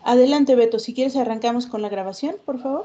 Adelante, Beto. Si quieres, arrancamos con la grabación, por favor.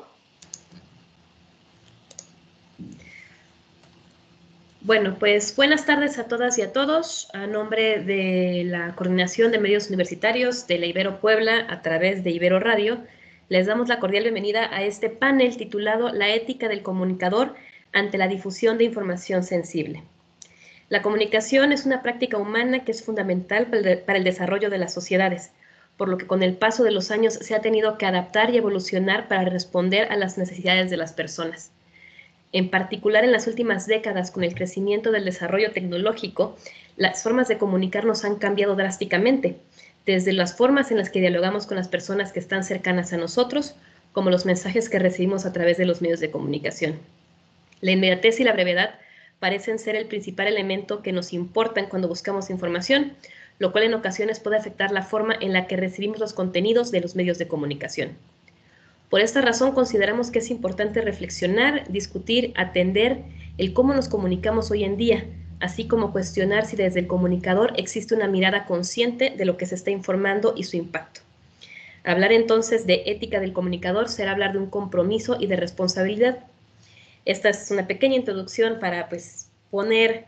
Bueno, pues buenas tardes a todas y a todos. A nombre de la Coordinación de Medios Universitarios de la Ibero Puebla, a través de Ibero Radio, les damos la cordial bienvenida a este panel titulado La ética del comunicador ante la difusión de información sensible. La comunicación es una práctica humana que es fundamental para el desarrollo de las sociedades, por lo que con el paso de los años se ha tenido que adaptar y evolucionar para responder a las necesidades de las personas. En particular, en las últimas décadas, con el crecimiento del desarrollo tecnológico, las formas de comunicarnos han cambiado drásticamente, desde las formas en las que dialogamos con las personas que están cercanas a nosotros, como los mensajes que recibimos a través de los medios de comunicación. La inmediatez y la brevedad parecen ser el principal elemento que nos importan cuando buscamos información, lo cual en ocasiones puede afectar la forma en la que recibimos los contenidos de los medios de comunicación. Por esta razón, consideramos que es importante reflexionar, discutir, atender el cómo nos comunicamos hoy en día, así como cuestionar si desde el comunicador existe una mirada consciente de lo que se está informando y su impacto. Hablar entonces de ética del comunicador será hablar de un compromiso y de responsabilidad. Esta es una pequeña introducción para poner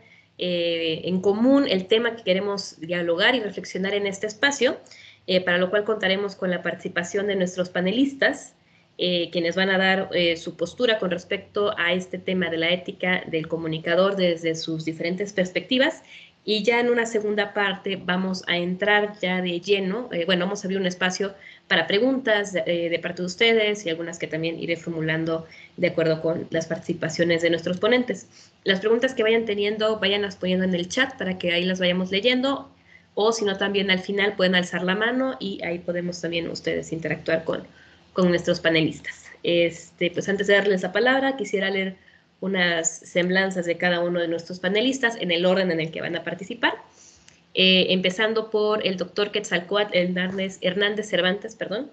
en común el tema que queremos dialogar y reflexionar en este espacio, para lo cual contaremos con la participación de nuestros panelistas, quienes van a dar su postura con respecto a este tema de la ética del comunicador desde sus diferentes perspectivas. Y ya en una segunda parte vamos a entrar ya de lleno, vamos a abrir un espacio para preguntas de parte de ustedes y algunas que también iré formulando de acuerdo con las participaciones de nuestros ponentes. Las preguntas que vayan teniendo, váyanlas poniendo en el chat para que ahí las vayamos leyendo, o si no, también al final pueden alzar la mano y ahí podemos también ustedes interactuar con nuestros panelistas. Pues antes de darles la palabra, quisiera leer unas semblanzas de cada uno de nuestros panelistas en el orden en el que van a participar. Empezando por el doctor Quetzalcóatl Hernández Cervantes, perdón.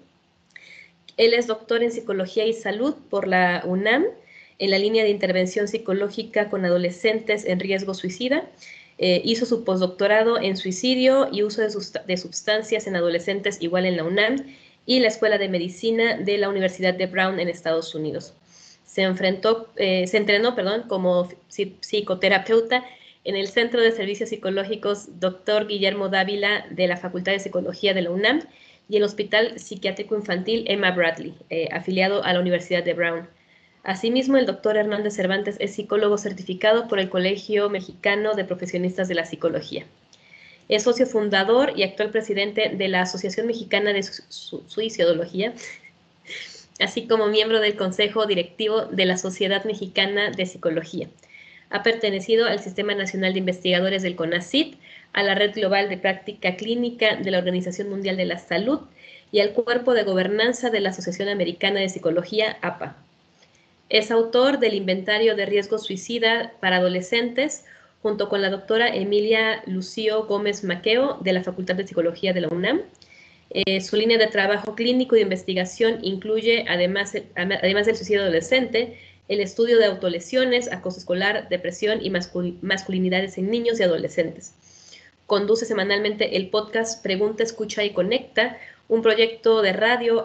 Él es doctor en Psicología y Salud por la UNAM, en la línea de intervención psicológica con adolescentes en riesgo suicida. Hizo su postdoctorado en suicidio y uso de sustancias en adolescentes igual en la UNAM y la Escuela de Medicina de la Universidad de Brown en Estados Unidos. Se entrenó como psicoterapeuta en el Centro de Servicios Psicológicos Dr. Guillermo Dávila de la Facultad de Psicología de la UNAM y el Hospital Psiquiátrico Infantil Emma Bradley, afiliado a la Universidad de Brown. Asimismo, el doctor Hernández Cervantes es psicólogo certificado por el Colegio Mexicano de Profesionistas de la Psicología. Es socio fundador y actual presidente de la Asociación Mexicana de Suicidología, así como miembro del Consejo Directivo de la Sociedad Mexicana de Psicología. Ha pertenecido al Sistema Nacional de Investigadores del CONACYT, a la Red Global de Práctica Clínica de la Organización Mundial de la Salud y al Cuerpo de Gobernanza de la Asociación Americana de Psicología, APA. Es autor del Inventario de Riesgo Suicida para Adolescentes, junto con la doctora Emilia Lucio Gómez Maqueo, de la Facultad de Psicología de la UNAM. Su línea de trabajo clínico y de investigación incluye, además del suicidio adolescente, el estudio de autolesiones, acoso escolar, depresión y masculinidades en niños y adolescentes. Conduce semanalmente el podcast Pregunta, Escucha y Conecta, un proyecto de radio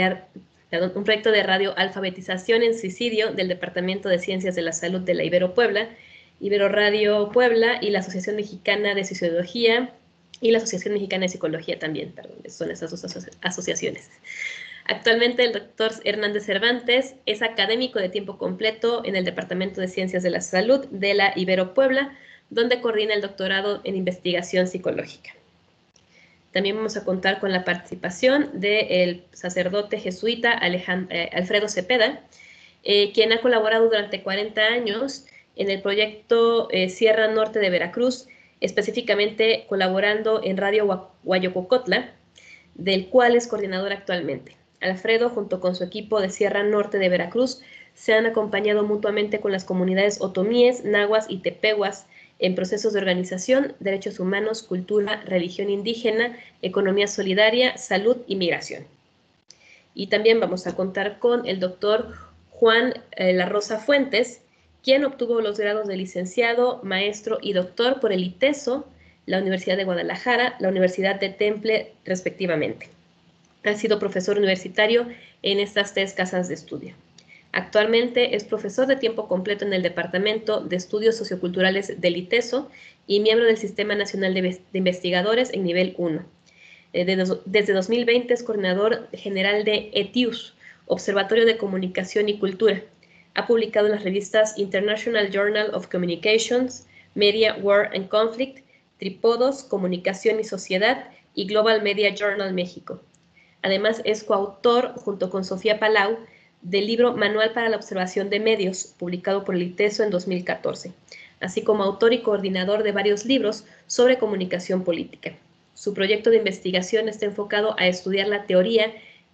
Alfabetización en Suicidio del Departamento de Ciencias de la Salud de la Ibero Puebla, Ibero Radio Puebla y la Asociación Mexicana de Suicidología y la Asociación Mexicana de Psicología también, son esas dos asociaciones. Actualmente el doctor Hernández Cervantes es académico de tiempo completo en el Departamento de Ciencias de la Salud de la Ibero Puebla, donde coordina el doctorado en investigación psicológica. También vamos a contar con la participación del sacerdote jesuita Alfredo Cepeda, quien ha colaborado durante 40 años en el proyecto Sierra Norte de Veracruz, específicamente colaborando en Radio Guayococotla, del cual es coordinador actualmente. Alfredo, junto con su equipo de Sierra Norte de Veracruz, se han acompañado mutuamente con las comunidades otomíes, nahuas y tepehuas en procesos de organización, derechos humanos, cultura, religión indígena, economía solidaria, salud y migración. Y también vamos a contar con el doctor Juan La Rosa Fuentes, quien obtuvo los grados de licenciado, maestro y doctor por el ITESO, la Universidad de Guadalajara, la Universidad de Temple, respectivamente. Ha sido profesor universitario en estas 3 casas de estudio. Actualmente es profesor de tiempo completo en el Departamento de Estudios Socioculturales del ITESO y miembro del Sistema Nacional de Investigadores en nivel 1. Desde 2020 es coordinador general de ETIUS, Observatorio de Comunicación y Cultura. Ha publicado en las revistas International Journal of Communications, Media, War and Conflict, Trípodos, Comunicación y Sociedad y Global Media Journal México. Además, es coautor, junto con Sofía Palau, del libro Manual para la Observación de Medios, publicado por el ITESO en 2014, así como autor y coordinador de varios libros sobre comunicación política. Su proyecto de investigación está enfocado a estudiar la teórica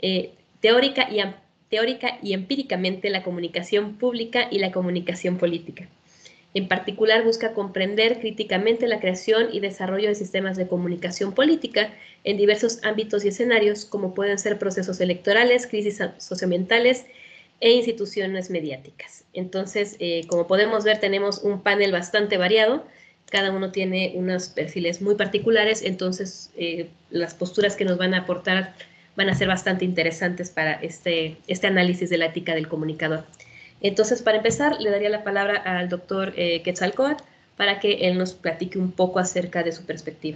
y empíricamente la comunicación pública y la comunicación política. En particular, busca comprender críticamente la creación y desarrollo de sistemas de comunicación política en diversos ámbitos y escenarios, como pueden ser procesos electorales, crisis socioambientales e instituciones mediáticas. Entonces, como podemos ver, tenemos un panel bastante variado. Cada uno tiene unos perfiles muy particulares, entonces las posturas que nos van a aportar van a ser bastante interesantes para este análisis de la ética del comunicador. Entonces, para empezar, le daría la palabra al doctor Quetzalcóatl para que él nos platique un poco acerca de su perspectiva.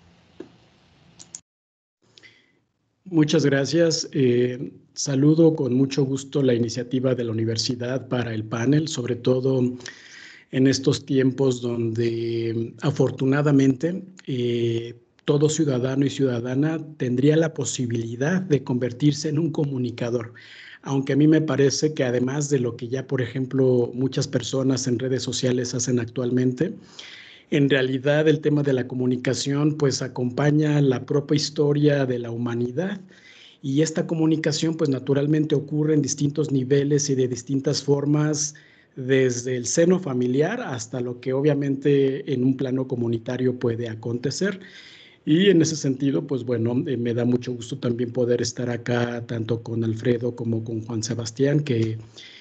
Muchas gracias. Saludo con mucho gusto la iniciativa de la universidad para el panel, sobre todo en estos tiempos donde afortunadamente todo ciudadano y ciudadana tendría la posibilidad de convertirse en un comunicador. Aunque a mí me parece que además de lo que ya, por ejemplo, muchas personas en redes sociales hacen actualmente, en realidad el tema de la comunicación pues acompaña la propia historia de la humanidad y esta comunicación pues naturalmente ocurre en distintos niveles y de distintas formas, desde el seno familiar hasta lo que obviamente en un plano comunitario puede acontecer. Y en ese sentido, pues bueno, me da mucho gusto también poder estar acá tanto con Alfredo como con Juan Sebastián, que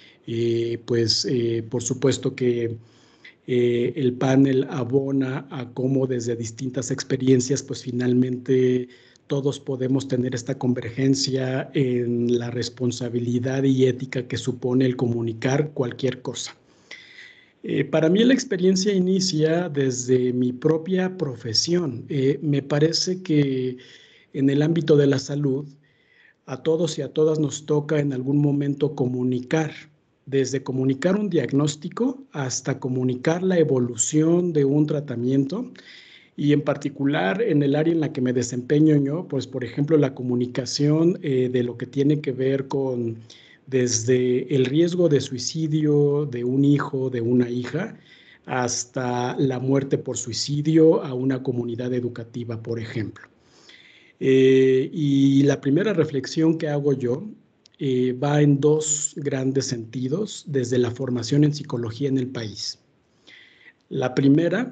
por supuesto que el panel abona a cómo desde distintas experiencias, pues finalmente todos podemos tener esta convergencia en la responsabilidad y ética que supone el comunicar cualquier cosa. Para mí la experiencia inicia desde mi propia profesión. Me parece que en el ámbito de la salud, a todos y a todas nos toca en algún momento comunicar, desde comunicar un diagnóstico hasta comunicar la evolución de un tratamiento y en particular en el área en la que me desempeño yo, pues por ejemplo la comunicación de lo que tiene que ver con desde el riesgo de suicidio de un hijo, de una hija, hasta la muerte por suicidio a una comunidad educativa, por ejemplo. Y la primera reflexión que hago yo va en 2 grandes sentidos desde la formación en psicología en el país. La primera,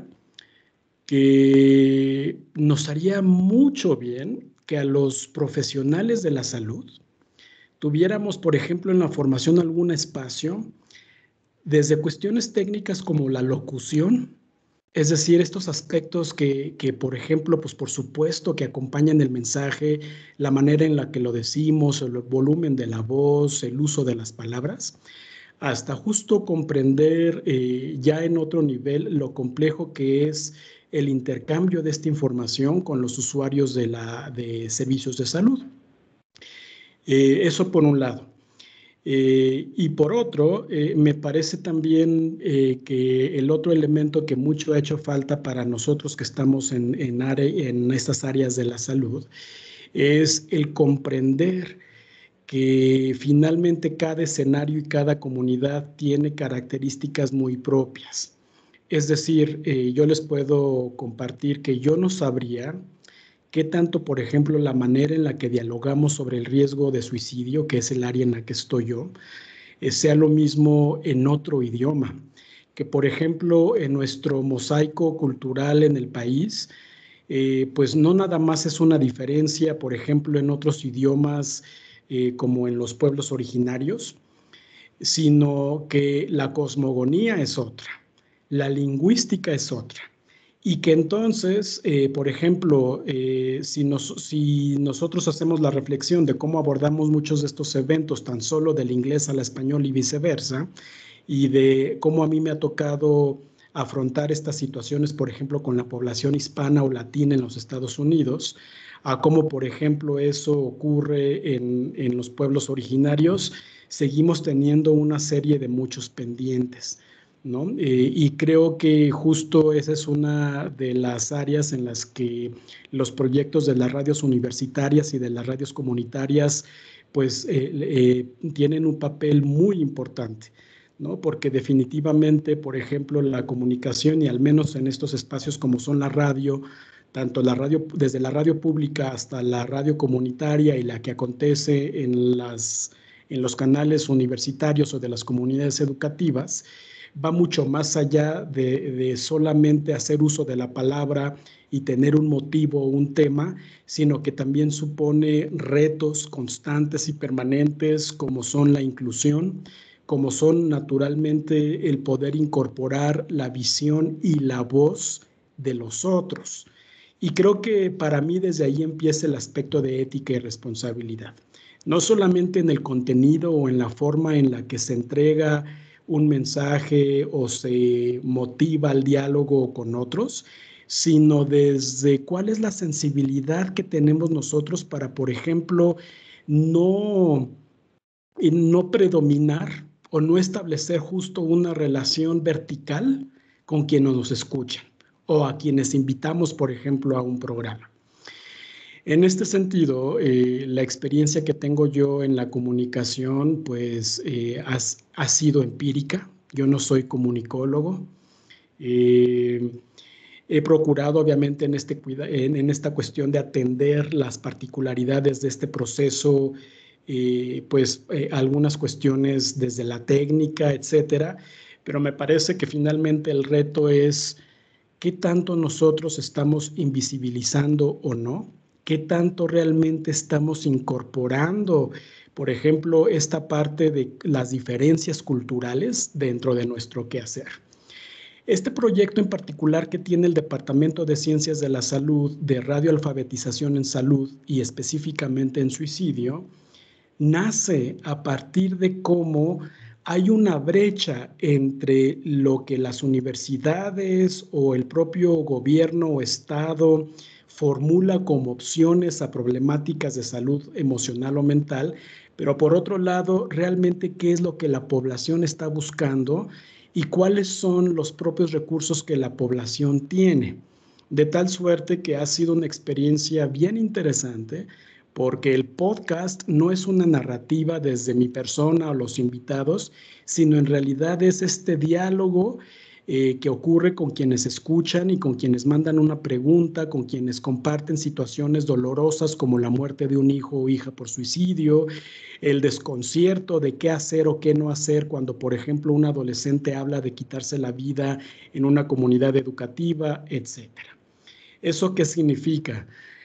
que nos haría mucho bien que a los profesionales de la salud tuviéramos, por ejemplo, en la formación algún espacio desde cuestiones técnicas como la locución, es decir, estos aspectos que por ejemplo, pues por supuesto que acompañan el mensaje, la manera en la que lo decimos, el volumen de la voz, el uso de las palabras, hasta justo comprender ya en otro nivel lo complejo que es el intercambio de esta información con los usuarios de servicios de salud. Eso por un lado. Y por otro, me parece también que el otro elemento que mucho ha hecho falta para nosotros que estamos en estas áreas de la salud es el comprender que finalmente cada escenario y cada comunidad tiene características muy propias. Es decir, yo les puedo compartir que yo no sabría qué tanto, por ejemplo, la manera en la que dialogamos sobre el riesgo de suicidio, que es el área en la que estoy yo, sea lo mismo en otro idioma. Que, por ejemplo, en nuestro mosaico cultural en el país, pues no nada más es una diferencia, por ejemplo, en otros idiomas como en los pueblos originarios, sino que la cosmogonía es otra, la lingüística es otra. Y que entonces, por ejemplo, si nosotros hacemos la reflexión de cómo abordamos muchos de estos eventos, tan solo del inglés al español y viceversa, y de cómo a mí me ha tocado afrontar estas situaciones, por ejemplo, con la población hispana o latina en los Estados Unidos, a cómo, por ejemplo, eso ocurre en los pueblos originarios, seguimos teniendo una serie de muchos pendientes, ¿no? Y creo que justo esa es una de las áreas en las que los proyectos de las radios universitarias y de las radios comunitarias pues tienen un papel muy importante, ¿no? Porque definitivamente, por ejemplo, la comunicación, y al menos en estos espacios como son la radio, tanto la radio, desde la radio pública hasta la radio comunitaria y la que acontece en los canales universitarios o de las comunidades educativas, va mucho más allá de solamente hacer uso de la palabra y tener un motivo o un tema, sino que también supone retos constantes y permanentes como son la inclusión, como son naturalmente el poder incorporar la visión y la voz de los otros. Y creo que para mí desde ahí empieza el aspecto de ética y responsabilidad. No solamente en el contenido o en la forma en la que se entrega un mensaje o se motiva el diálogo con otros, sino desde cuál es la sensibilidad que tenemos nosotros para, por ejemplo, no predominar o no establecer justo una relación vertical con quienes nos escuchan o a quienes invitamos, por ejemplo, a un programa. En este sentido, la experiencia que tengo yo en la comunicación, pues, ha sido empírica. Yo no soy comunicólogo. He procurado, obviamente, en esta cuestión de atender las particularidades de este proceso, algunas cuestiones desde la técnica, etcétera, pero me parece que finalmente el reto es qué tanto nosotros estamos invisibilizando o no, qué tanto realmente estamos incorporando, por ejemplo, esta parte de las diferencias culturales dentro de nuestro quehacer. Este proyecto en particular que tiene el Departamento de Ciencias de la Salud de radioalfabetización en salud y específicamente en suicidio, nace a partir de cómo hay una brecha entre lo que las universidades o el propio gobierno o Estado formula como opciones a problemáticas de salud emocional o mental, pero por otro lado, realmente qué es lo que la población está buscando y cuáles son los propios recursos que la población tiene. De tal suerte que ha sido una experiencia bien interesante, porque el podcast no es una narrativa desde mi persona o los invitados, sino en realidad es este diálogo que ocurre con quienes escuchan y con quienes mandan una pregunta, con quienes comparten situaciones dolorosas como la muerte de un hijo o hija por suicidio, el desconcierto de qué hacer o qué no hacer cuando, por ejemplo, un adolescente habla de quitarse la vida en una comunidad educativa, etc. ¿Eso qué significa?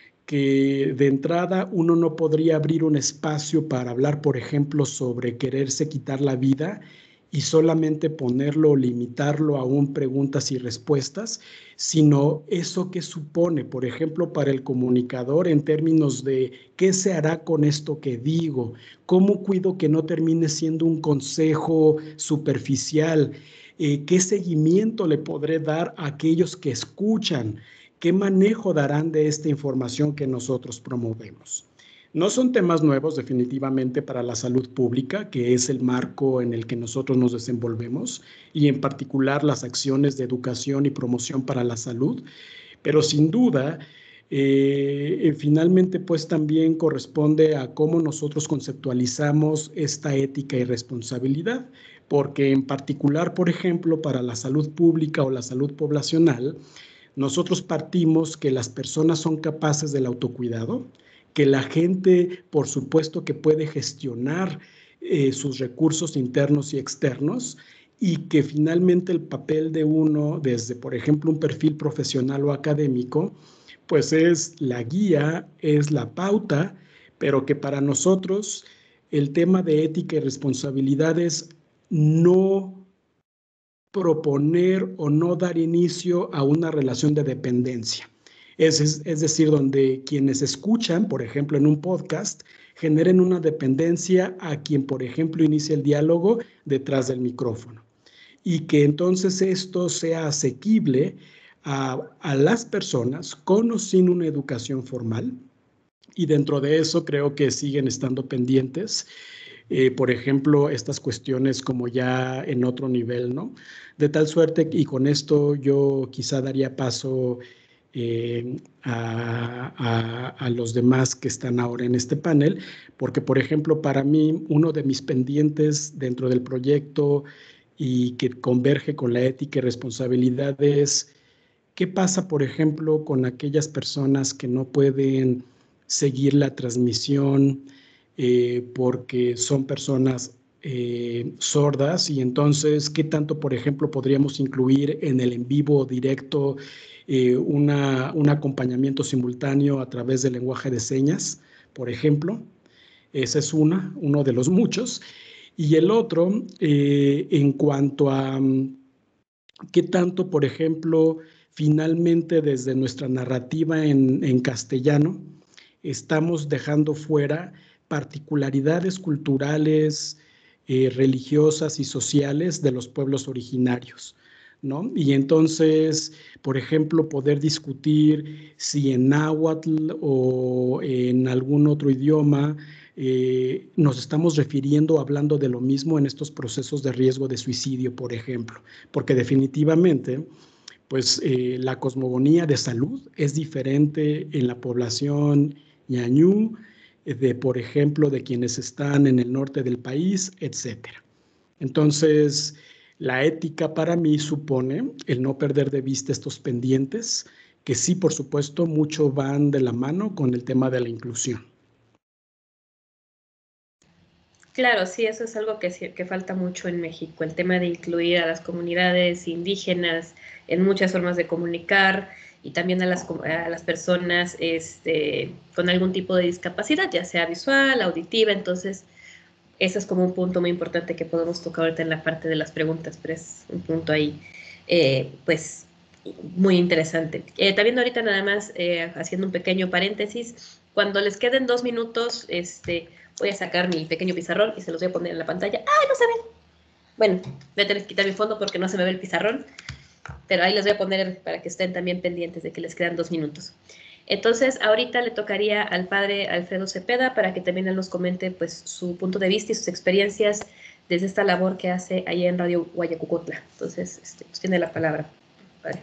Que de entrada uno no podría abrir un espacio para hablar, por ejemplo, sobre quererse quitar la vida y solamente ponerlo o limitarlo a preguntas y respuestas, sino eso que supone, por ejemplo, para el comunicador en términos de qué se hará con esto que digo, cómo cuido que no termine siendo un consejo superficial, qué seguimiento le podré dar a aquellos que escuchan, qué manejo darán de esta información que nosotros promovemos. No son temas nuevos definitivamente para la salud pública, que es el marco en el que nosotros nos desenvolvemos, y en particular las acciones de educación y promoción para la salud, pero sin duda, finalmente pues también corresponde a cómo nosotros conceptualizamos esta ética y responsabilidad, porque en particular, por ejemplo, para la salud pública o la salud poblacional, nosotros partimos que las personas son capaces del autocuidado, que la gente, por supuesto, que puede gestionar sus recursos internos y externos, y que finalmente el papel de uno, desde, por ejemplo, un perfil profesional o académico, pues es la guía, es la pauta, pero que para nosotros el tema de ética y responsabilidades no proponer o no dar inicio a una relación de dependencia. Es decir, donde quienes escuchan, por ejemplo, en un podcast, generen una dependencia a quien, por ejemplo, inicia el diálogo detrás del micrófono. Y que entonces esto sea asequible a las personas con o sin una educación formal. Y dentro de eso creo que siguen estando pendientes, por ejemplo, estas cuestiones como ya en otro nivel, ¿no? De tal suerte, y con esto yo quizá daría paso a los demás que están ahora en este panel, porque, por ejemplo, para mí, uno de mis pendientes dentro del proyecto y que converge con la ética y responsabilidad es qué pasa, por ejemplo, con aquellas personas que no pueden seguir la transmisión porque son personas sordas, y entonces, ¿qué tanto, por ejemplo, podríamos incluir en el en vivo directo un acompañamiento simultáneo a través del lenguaje de señas, por ejemplo? Ese es uno de los muchos. Y el otro, en cuanto a qué tanto, por ejemplo, finalmente desde nuestra narrativa en castellano, estamos dejando fuera particularidades culturales, religiosas y sociales de los pueblos originarios, ¿no? Y entonces, por ejemplo, poder discutir si en náhuatl o en algún otro idioma nos estamos refiriendo, hablando de lo mismo en estos procesos de riesgo de suicidio, por ejemplo, porque definitivamente pues la cosmogonía de salud es diferente en la población ñañú, por ejemplo, de quienes están en el norte del país, etcétera. Entonces, la ética para mí supone el no perder de vista estos pendientes, que sí, por supuesto, mucho van de la mano con el tema de la inclusión. Claro, sí, eso es algo que falta mucho en México, el tema de incluir a las comunidades indígenas en muchas formas de comunicar, y también a las personas con algún tipo de discapacidad, ya sea visual, auditiva. Entonces, ese es como un punto muy importante que podemos tocar ahorita en la parte de las preguntas, pero es un punto ahí, pues, muy interesante. También ahorita nada más, haciendo un pequeño paréntesis, cuando les queden 2 minutos, voy a sacar mi pequeño pizarrón y se los voy a poner en la pantalla. ¡Ay, no se ven! Bueno, voy a tener que quitar mi fondo porque no se me ve el pizarrón, pero ahí les voy a poner para que estén también pendientes de que les quedan 2 minutos. Entonces, ahorita le tocaría al padre Alfredo Cepeda para que también él nos comente pues su punto de vista y sus experiencias desde esta labor que hace allá en Radio Guayacucutla. Entonces, pues tiene la palabra, padre.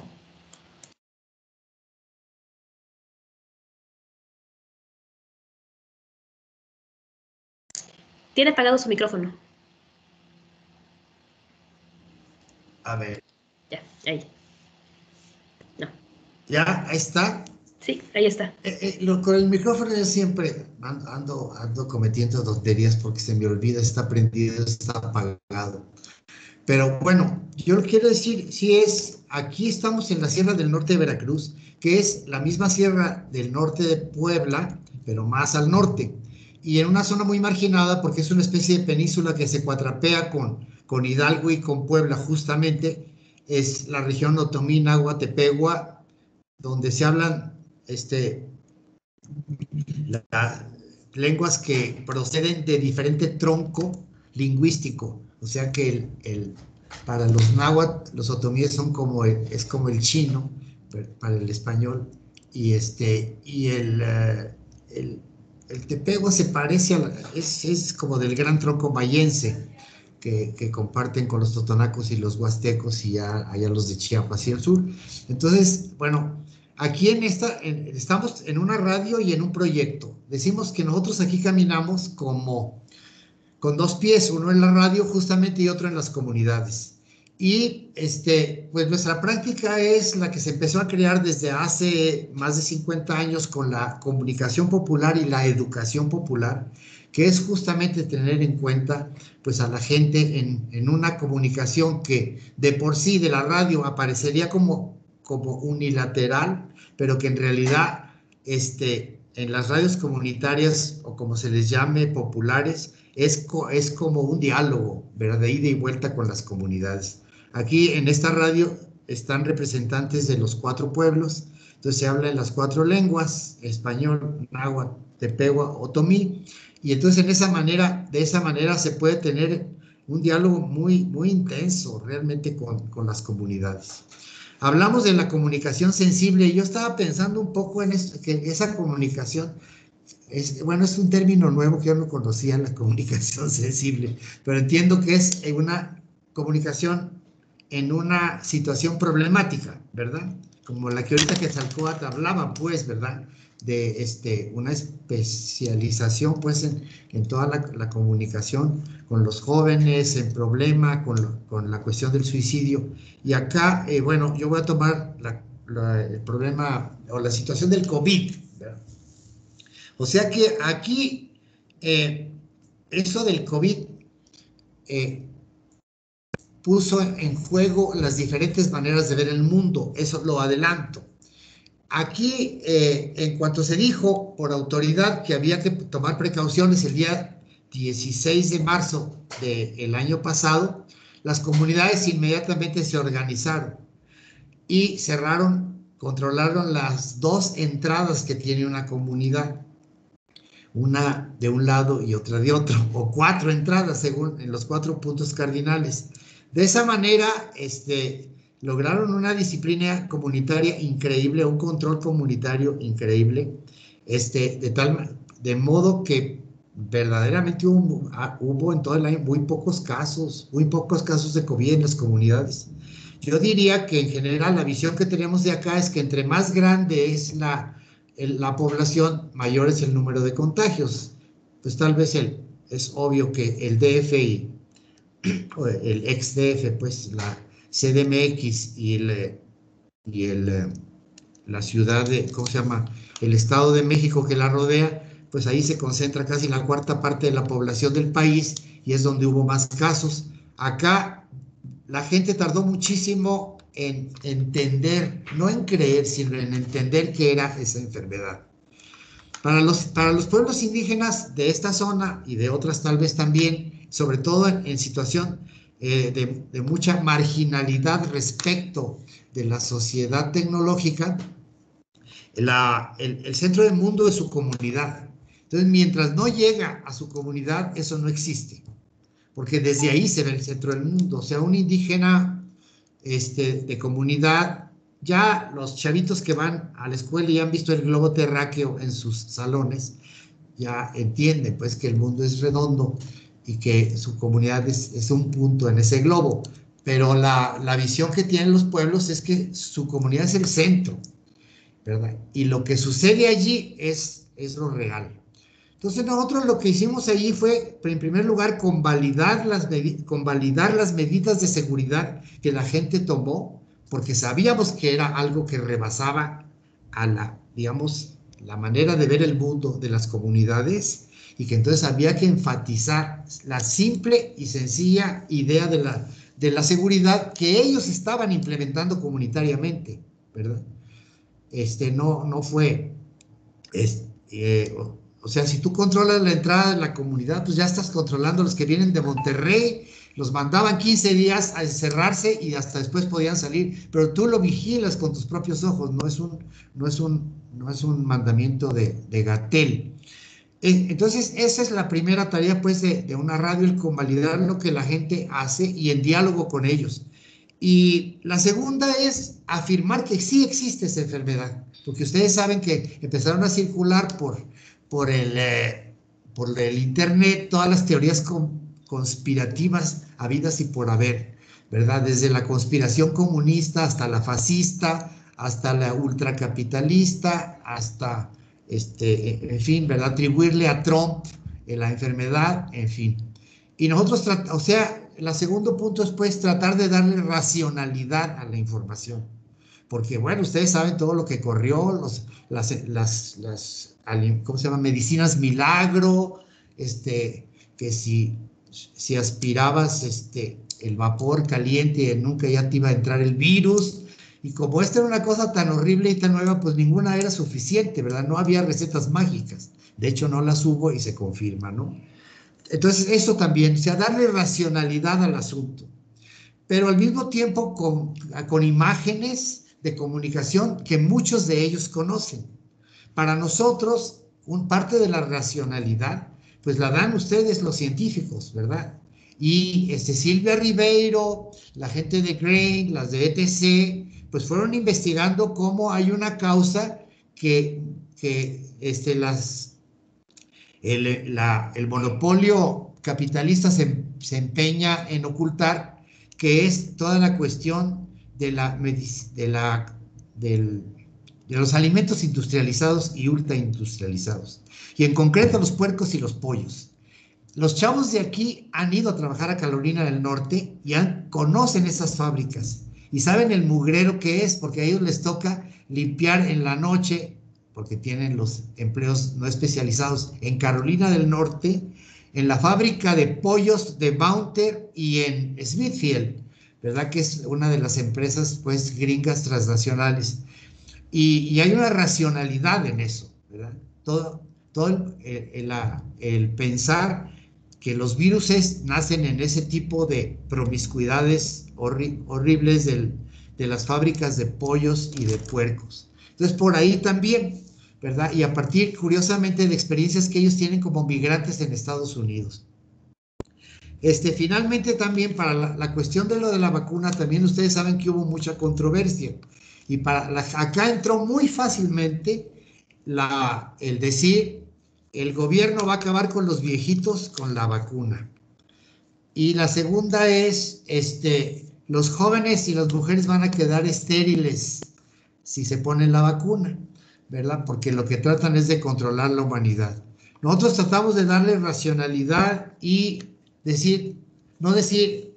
Tiene apagado su micrófono. A ver. Ya, ahí. No. ¿Ya? ¿Ahí está? Sí, ahí está. Con el micrófono yo siempre ando cometiendo tonterías porque se me olvida, está prendido, está apagado. Pero bueno, yo lo quiero decir, aquí estamos en la Sierra del Norte de Veracruz, que es la misma Sierra del Norte de Puebla, pero más al norte, y en una zona muy marginada porque es una especie de península que se cuatrapea con Hidalgo y con Puebla justamente. Es la región Otomí, Náhuatl, Tepehua, donde se hablan lenguas que proceden de diferente tronco lingüístico, o sea que para los náhuatl, los otomíes es como el chino para el español, y el tepehua se parece es como del gran tronco mayense que comparten con los totonacos y los huastecos y allá los de Chiapas y el sur. Entonces, bueno, aquí estamos en una radio y en un proyecto. Decimos que nosotros aquí caminamos como con 2 pies, uno en la radio justamente y otro en las comunidades. Y pues nuestra práctica es la que se empezó a crear desde hace más de 50 años con la comunicación popular y la educación popular, que es justamente tener en cuenta pues a la gente en una comunicación que de por sí de la radio aparecería como unilateral, pero que en realidad en las radios comunitarias, o como se les llame, populares, es como un diálogo, ¿verdad? De ida y vuelta con las comunidades. Aquí en esta radio están representantes de los 4 pueblos, entonces se habla en las 4 lenguas, español, náhuatl, tepehua, otomí, y entonces de esa manera se puede tener un diálogo muy, muy intenso realmente con las comunidades. Hablamos de la comunicación sensible, y yo estaba pensando un poco en eso, que esa comunicación, es un término nuevo que yo no conocía, la comunicación sensible, pero entiendo que es una comunicación en una situación problemática, ¿verdad? Como la que ahorita Quetzalcóatl hablaba, pues, ¿verdad? De una especialización, pues, en toda la comunicación con los jóvenes, en problema, con la cuestión del suicidio. Y acá, bueno, yo voy a tomar el problema o la situación del COVID, ¿verdad? O sea que aquí, eso del COVID puso en juego las diferentes maneras de ver el mundo, eso lo adelanto. Aquí, en cuanto se dijo por autoridad que había que tomar precauciones el día 16 de marzo del año pasado, las comunidades inmediatamente se organizaron y controlaron las 2 entradas que tiene una comunidad, una de un lado y otra de otro, o 4 entradas según en los 4 puntos cardinales. De esa manera, lograron una disciplina comunitaria increíble, un control comunitario increíble, de modo que verdaderamente hubo en todo el año muy pocos casos de COVID en las comunidades. Yo diría que en general la visión que tenemos de acá es que entre más grande es la población, mayor es el número de contagios. Pues tal vez es obvio que el DF y el ex DF, pues la CDMX y la ciudad ¿cómo se llama? El Estado de México que la rodea, pues ahí se concentra casi la 4ª parte de la población del país y es donde hubo más casos. Acá la gente tardó muchísimo en entender, no en creer, sino en entender qué era esa enfermedad. Para los pueblos indígenas de esta zona y de otras tal vez también, sobre todo en situación de mucha marginalidad respecto de la sociedad tecnológica, el centro del mundo es su comunidad. Entonces, mientras no llega a su comunidad, eso no existe, porque desde ahí se ve el centro del mundo. O sea, un indígena de comunidad, ya los chavitos que van a la escuela y han visto el globo terráqueo en sus salones, ya entienden pues que el mundo es redondo y que su comunidad es un punto en ese globo. Pero la visión que tienen los pueblos es que su comunidad es el centro, ¿verdad? Y lo que sucede allí es lo real. Entonces nosotros lo que hicimos allí fue, en primer lugar, convalidar las medidas de seguridad que la gente tomó, porque sabíamos que era algo que rebasaba a la manera de ver el mundo de las comunidades, y que entonces había que enfatizar la simple y sencilla idea de la seguridad que ellos estaban implementando comunitariamente, ¿verdad? No fue, o sea, si tú controlas la entrada de la comunidad, pues ya estás controlando a los que vienen de Monterrey, los mandaban 15 días a encerrarse y hasta después podían salir, pero tú lo vigilas con tus propios ojos, no es un mandamiento de Gatell. Entonces, esa es la primera tarea, pues, de una radio, el convalidar lo que la gente hace y en diálogo con ellos. Y la segunda es afirmar que sí existe esa enfermedad, porque ustedes saben que empezaron a circular por el internet todas las teorías conspirativas habidas y por haber, ¿verdad? Desde la conspiración comunista hasta la fascista, hasta la ultracapitalista, hasta, en fin, ¿verdad? Atribuirle a Trump la enfermedad, en fin. Y nosotros, o sea, el segundo punto es, pues, tratar de darle racionalidad a la información. Porque, bueno, ustedes saben todo lo que corrió, ¿cómo se llama? Medicinas milagro, que si aspirabas el vapor caliente, nunca ya te iba a entrar el virus. Y como esta era una cosa tan horrible y tan nueva, pues ninguna era suficiente, ¿verdad? No había recetas mágicas. De hecho, no las hubo y se confirma, ¿no? Entonces, eso también, o sea, darle racionalidad al asunto. pero al mismo tiempo con imágenes de comunicación que muchos de ellos conocen. Para nosotros, parte de la racionalidad, pues la dan ustedes los científicos, ¿verdad? Y Silvia Ribeiro, la gente de Grain, las de ETC, pues fueron investigando cómo hay una causa que el monopolio capitalista se empeña en ocultar, que es toda la cuestión de los alimentos industrializados y ultraindustrializados, y en concreto los puercos y los pollos. Los chavos de aquí han ido a trabajar a Carolina del Norte y conocen esas fábricas y saben el mugrero que es, porque a ellos les toca limpiar en la noche, porque tienen los empleos no especializados en Carolina del Norte, en la fábrica de pollos de Bounter y en Smithfield, ¿verdad? Que es una de las empresas, pues, gringas transnacionales. Y hay una racionalidad en eso, ¿verdad? Todo el pensar que los virus nacen en ese tipo de promiscuidades horribles de las fábricas de pollos y de puercos. Entonces, por ahí también, ¿verdad? Y a partir, curiosamente, de experiencias que ellos tienen como migrantes en Estados Unidos. Finalmente, también para la cuestión de lo de la vacuna, también ustedes saben que hubo mucha controversia. Y acá entró muy fácilmente el decir, el gobierno va a acabar con los viejitos con la vacuna. Y la segunda es, los jóvenes y las mujeres van a quedar estériles si se ponen la vacuna, ¿verdad? Porque lo que tratan es de controlar la humanidad. Nosotros tratamos de darle racionalidad y no decir,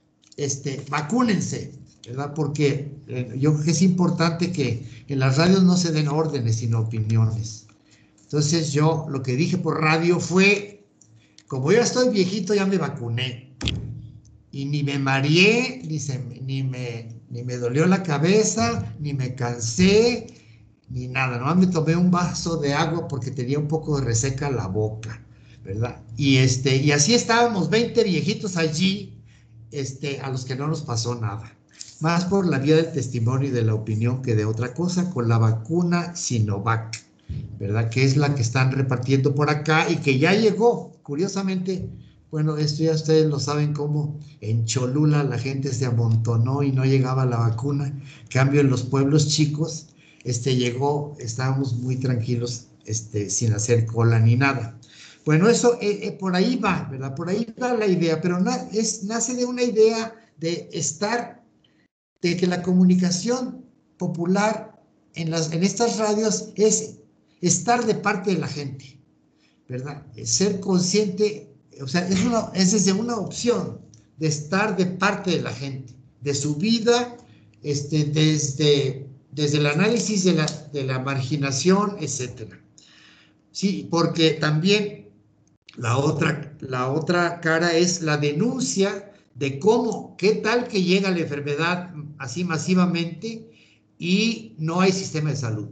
vacúnense, ¿verdad? Porque yo creo que es importante que en las radios no se den órdenes, sino opiniones. Entonces yo lo que dije por radio fue, como yo estoy viejito, ya me vacuné. Y ni me mareé, ni me dolió la cabeza, ni me cansé, ni nada. Nomás me tomé un vaso de agua porque tenía un poco de reseca la boca, ¿verdad? Y así estábamos 20 viejitos allí, a los que no nos pasó nada. Más por la vía del testimonio y de la opinión que de otra cosa, con la vacuna Sinovac, ¿verdad? Que es la que están repartiendo por acá y que ya llegó. Curiosamente, bueno, esto ya ustedes lo saben, cómo en Cholula la gente se amontonó y no llegaba la vacuna. En cambio, en los pueblos chicos, llegó, estábamos muy tranquilos, sin hacer cola ni nada. Bueno, eso por ahí va, ¿verdad? Por ahí va la idea, pero nace de una idea de que la comunicación popular en estas radios es estar de parte de la gente, ¿verdad? Ser consciente, o sea, es desde una opción de estar de parte de la gente, de su vida, desde el análisis de la marginación, etcétera. Sí, porque también la otra cara es la denuncia de qué tal que llega la enfermedad así masivamente y no hay sistema de salud.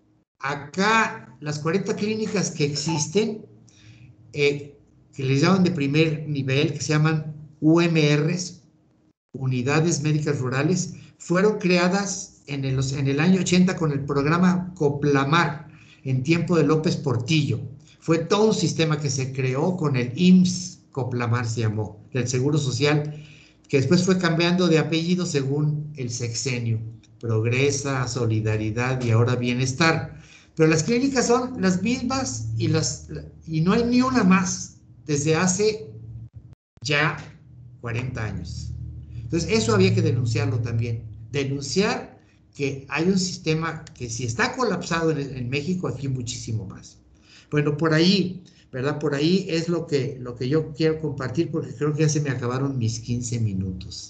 Acá, las 40 clínicas que existen, que les llaman de primer nivel, que se llaman UMRs, Unidades Médicas Rurales, fueron creadas en el año 80 con el programa Coplamar, en tiempo de López Portillo. Fue todo un sistema que se creó con el IMSS, Coplamar se llamó, del Seguro Social, que después fue cambiando de apellido según el sexenio. Progresa, Solidaridad y ahora Bienestar. Pero las clínicas son las mismas y no hay ni una más desde hace ya 40 años. Entonces, eso había que denunciarlo también. Denunciar que hay un sistema que si está colapsado en México, aquí muchísimo más. Bueno, por ahí, ¿verdad? Por ahí es lo que yo quiero compartir, porque creo que ya se me acabaron mis 15 minutos.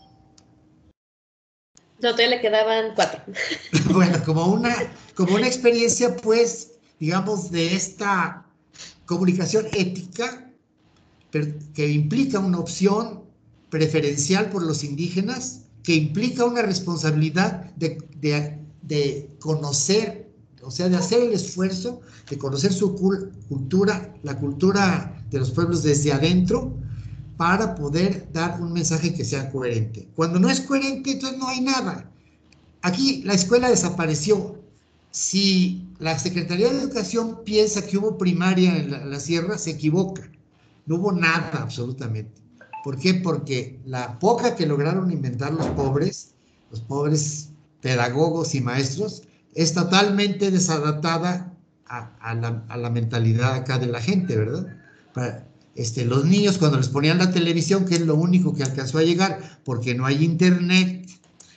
No, todavía le quedaban 4. Bueno, como una experiencia, pues, digamos, de esta comunicación ética, que implica una opción preferencial por los indígenas, que implica una responsabilidad de conocer, o sea, de hacer el esfuerzo de conocer su cultura, la cultura de los pueblos desde adentro, para poder dar un mensaje que sea coherente. Cuando no es coherente, entonces no hay nada. Aquí la escuela desapareció. Si la Secretaría de Educación piensa que hubo primaria en la sierra, se equivoca. No hubo nada absolutamente. ¿Por qué? Porque la poca que lograron inventar los pobres pedagogos y maestros, es totalmente desadaptada a la mentalidad acá de la gente, ¿verdad? Los niños cuando les ponían la televisión, que es lo único que alcanzó a llegar, porque no hay internet,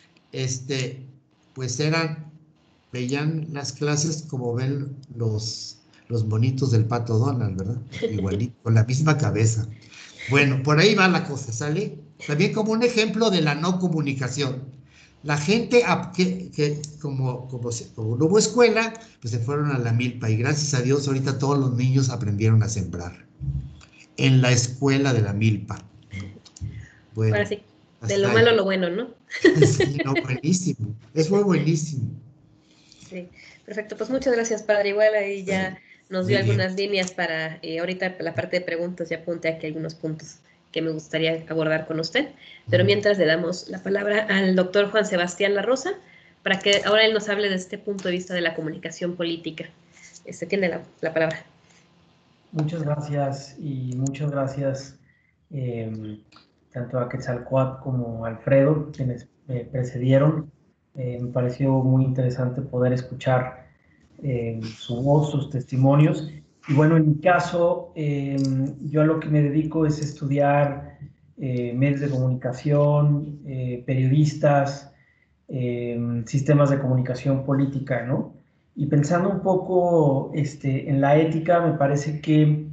pues veían las clases como ven los monitos del Pato Donald, ¿verdad? Igualito, con la misma cabeza. Bueno, por ahí va la cosa, ¿sale? También como un ejemplo de la no comunicación. La gente, como no hubo escuela, pues se fueron a la milpa y gracias a Dios ahorita todos los niños aprendieron a sembrar en la escuela de la milpa. Bueno, ahora sí, de lo malo a lo bueno, ¿no? Sí, no, buenísimo. Fue buenísimo. Sí, perfecto. Pues muchas gracias, padre. Igual ahí ya nos dio algunas líneas para ahorita la parte de preguntas y apunte aquí algunos puntos que me gustaría abordar con usted. Pero mientras le damos la palabra al doctor Juan Sebastián La Rosa para que ahora él nos hable de este punto de vista de la comunicación política. Tiene la palabra. Muchas gracias y muchas gracias tanto a Quetzalcóatl como a Alfredo, quienes me precedieron. Me pareció muy interesante poder escuchar su voz, sus testimonios. Y bueno, en mi caso, yo a lo que me dedico es estudiar medios de comunicación, periodistas, sistemas de comunicación política, ¿no? Y pensando un poco en la ética, me parece que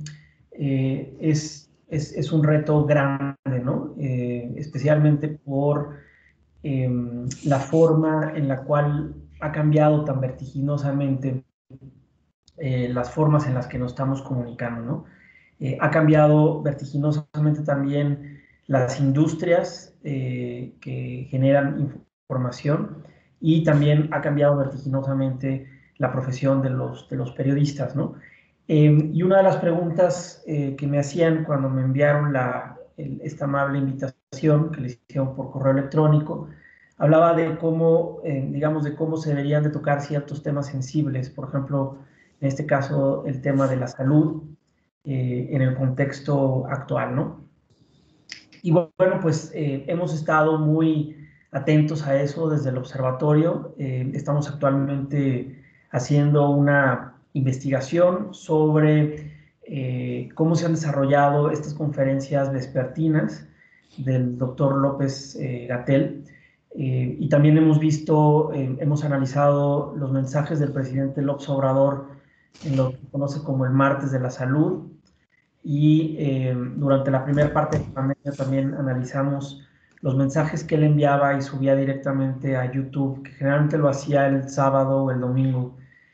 es un reto grande, ¿no? Especialmente por la forma en la cual ha cambiado tan vertiginosamente las formas en las que nos estamos comunicando, ¿no? Ha cambiado vertiginosamente también las industrias que generan información y también ha cambiado vertiginosamente la profesión de los periodistas, ¿no? Y una de las preguntas que me hacían cuando me enviaron esta amable invitación que les hicieron por correo electrónico, hablaba de cómo, digamos, de cómo se deberían de tocar ciertos temas sensibles, por ejemplo, en este caso el tema de la salud en el contexto actual, ¿no? Y bueno, pues hemos estado muy atentos a eso desde el observatorio. Estamos actualmente haciendo una investigación sobre cómo se han desarrollado estas conferencias vespertinas del doctor López-Gatell. Y también hemos visto, hemos analizado los mensajes del presidente López Obrador en lo que se conoce como el Martes de la Salud. Y durante la primera parte de la pandemia también analizamos los mensajes que él enviaba y subía directamente a YouTube, que generalmente lo hacía el sábado o el domingo,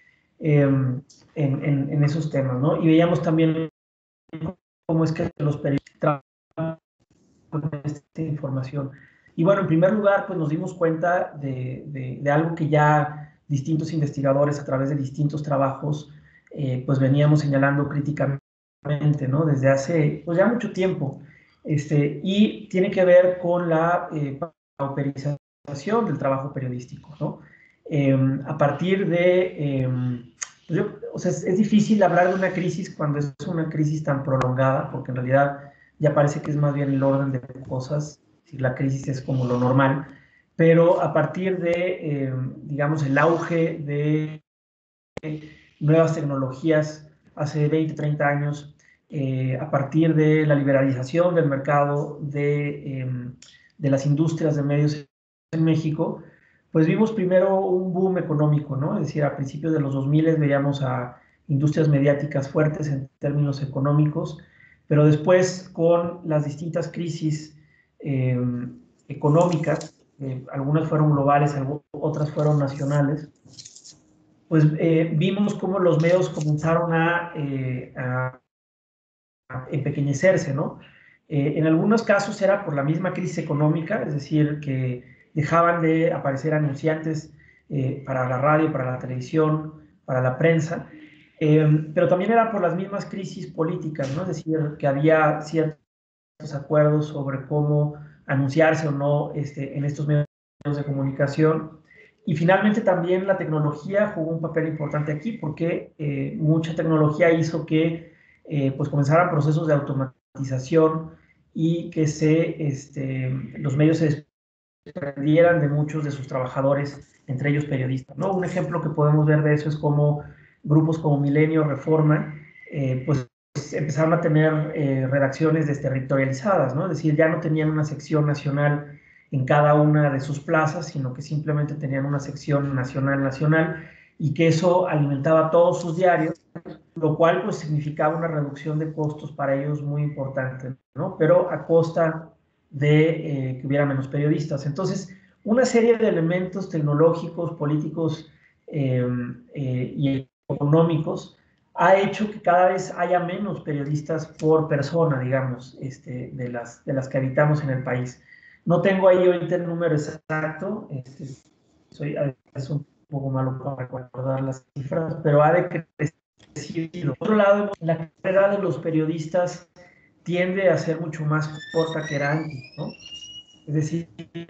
en esos temas, ¿no? Y veíamos también cómo es que los periodistas trabajan con esta información. Y bueno, en primer lugar, pues nos dimos cuenta de algo que ya distintos investigadores a través de distintos trabajos, pues veníamos señalando críticamente, ¿no? Desde hace pues ya mucho tiempo, y tiene que ver con la pauperización del trabajo periodístico, ¿no? A partir de, pues o sea, es difícil hablar de una crisis cuando es una crisis tan prolongada, porque en realidad ya parece que es más bien el orden de cosas, si la crisis es como lo normal, pero a partir de, digamos, el auge de nuevas tecnologías hace 20, 30 años, a partir de la liberalización del mercado de las industrias de medios en México, pues vimos primero un boom económico, ¿no? Es decir, a principios de los 2000 veíamos a industrias mediáticas fuertes en términos económicos, pero después con las distintas crisis económicas, algunas fueron globales, otras fueron nacionales, pues vimos cómo los medios comenzaron a empequeñecerse, ¿no? En algunos casos era por la misma crisis económica, es decir, que dejaban de aparecer anunciantes para la radio, para la televisión, para la prensa, pero también era por las mismas crisis políticas, ¿no? Es decir, que había ciertos acuerdos sobre cómo anunciarse o no en estos medios de comunicación. Y finalmente también la tecnología jugó un papel importante aquí, porque mucha tecnología hizo que pues comenzaran procesos de automatización y que los medios se desprendieran de muchos de sus trabajadores, entre ellos periodistas, ¿no? Un ejemplo que podemos ver de eso es como grupos como Milenio, Reforma, pues empezaron a tener redacciones desterritorializadas, ¿no? Es decir, ya no tenían una sección nacional en cada una de sus plazas, sino que simplemente tenían una sección nacional, y que eso alimentaba todos sus diarios, lo cual pues significaba una reducción de costos para ellos muy importante, ¿no? Pero a costa de que hubiera menos periodistas. Entonces, una serie de elementos tecnológicos, políticos y económicos ha hecho que cada vez haya menos periodistas por persona, digamos, de las que habitamos en el país. No tengo ahí ahorita el número exacto, soy a veces un poco malo para recordar las cifras, pero ha decrecido. Por otro lado, la carrera de los periodistas tiende a ser mucho más corta que era antes, ¿no? Es decir,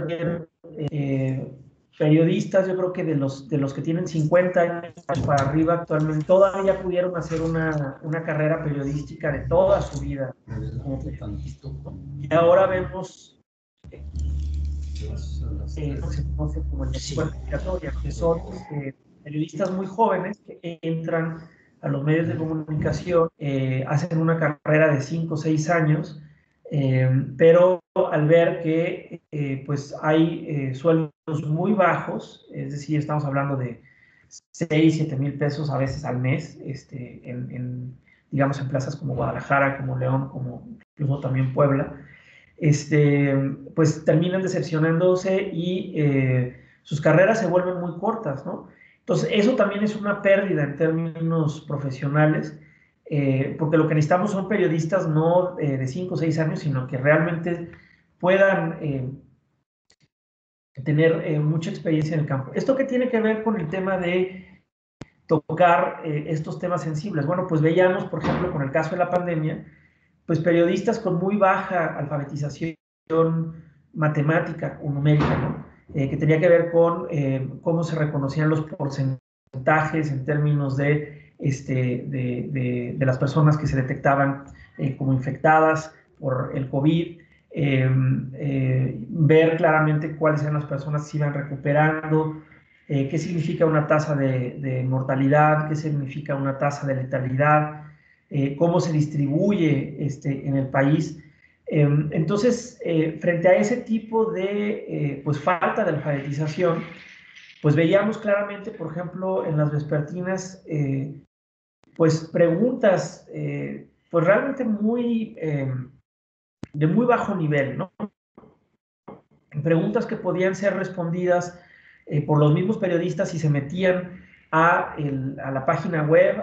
periodistas, yo creo que de los que tienen 50 años para arriba actualmente, todavía pudieron hacer una carrera periodística de toda su vida como periodista, ¿no? Y ahora vemos lo que se conoce como el obligatoria, que son periodistas muy jóvenes que entran a los medios de comunicación, hacen una carrera de 5 o 6 años, pero al ver que pues hay sueldos muy bajos, es decir, estamos hablando de 6, 7 mil pesos a veces al mes, digamos en plazas como Guadalajara, como León, como incluso también Puebla, pues terminan decepcionándose y sus carreras se vuelven muy cortas, ¿no? Entonces, eso también es una pérdida en términos profesionales, porque lo que necesitamos son periodistas no de 5 o 6 años, sino que realmente puedan tener mucha experiencia en el campo. ¿Esto qué tiene que ver con el tema de tocar estos temas sensibles? Bueno, pues veíamos, por ejemplo, con el caso de la pandemia, pues periodistas con muy baja alfabetización matemática o numérica, ¿no? Que tenía que ver con cómo se reconocían los porcentajes en términos de las personas que se detectaban como infectadas por el COVID, ver claramente cuáles eran las personas que se iban recuperando, qué significa una tasa de mortalidad, qué significa una tasa de letalidad, cómo se distribuye en el país. Entonces, frente a ese tipo de pues falta de alfabetización, pues veíamos claramente, por ejemplo, en las vespertinas, pues preguntas pues realmente de muy bajo nivel, ¿no? Preguntas que podían ser respondidas por los mismos periodistas si se metían a la página web,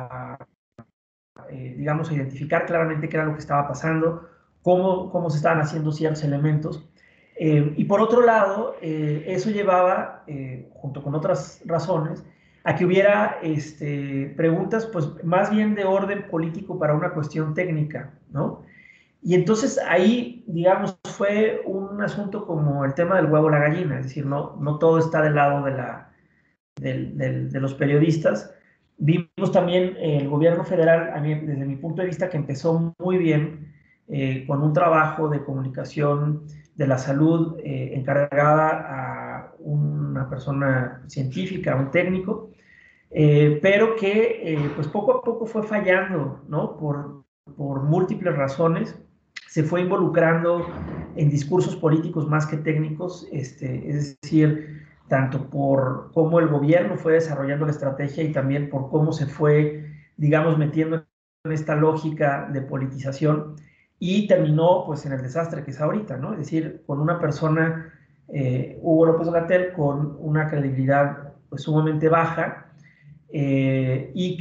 digamos, a identificar claramente qué era lo que estaba pasando, cómo se estaban haciendo ciertos elementos. Y por otro lado, eso llevaba, junto con otras razones, a que hubiera preguntas pues más bien de orden político para una cuestión técnica, ¿no? Y entonces ahí, digamos, fue un asunto como el tema del huevo o la gallina, es decir, no todo está del lado de los periodistas. Vimos también el gobierno federal, desde mi punto de vista, que empezó muy bien con un trabajo de comunicación de la salud encargada a una persona científica, un técnico, pero que pues poco a poco fue fallando, ¿no? Por múltiples razones. Se fue involucrando en discursos políticos más que técnicos, es decir, tanto por cómo el gobierno fue desarrollando la estrategia y también por cómo se fue, digamos, metiendo en esta lógica de politización, y terminó pues en el desastre que es ahorita, ¿no? Es decir, con una persona, Hugo López-Gatell, con una credibilidad pues sumamente baja, y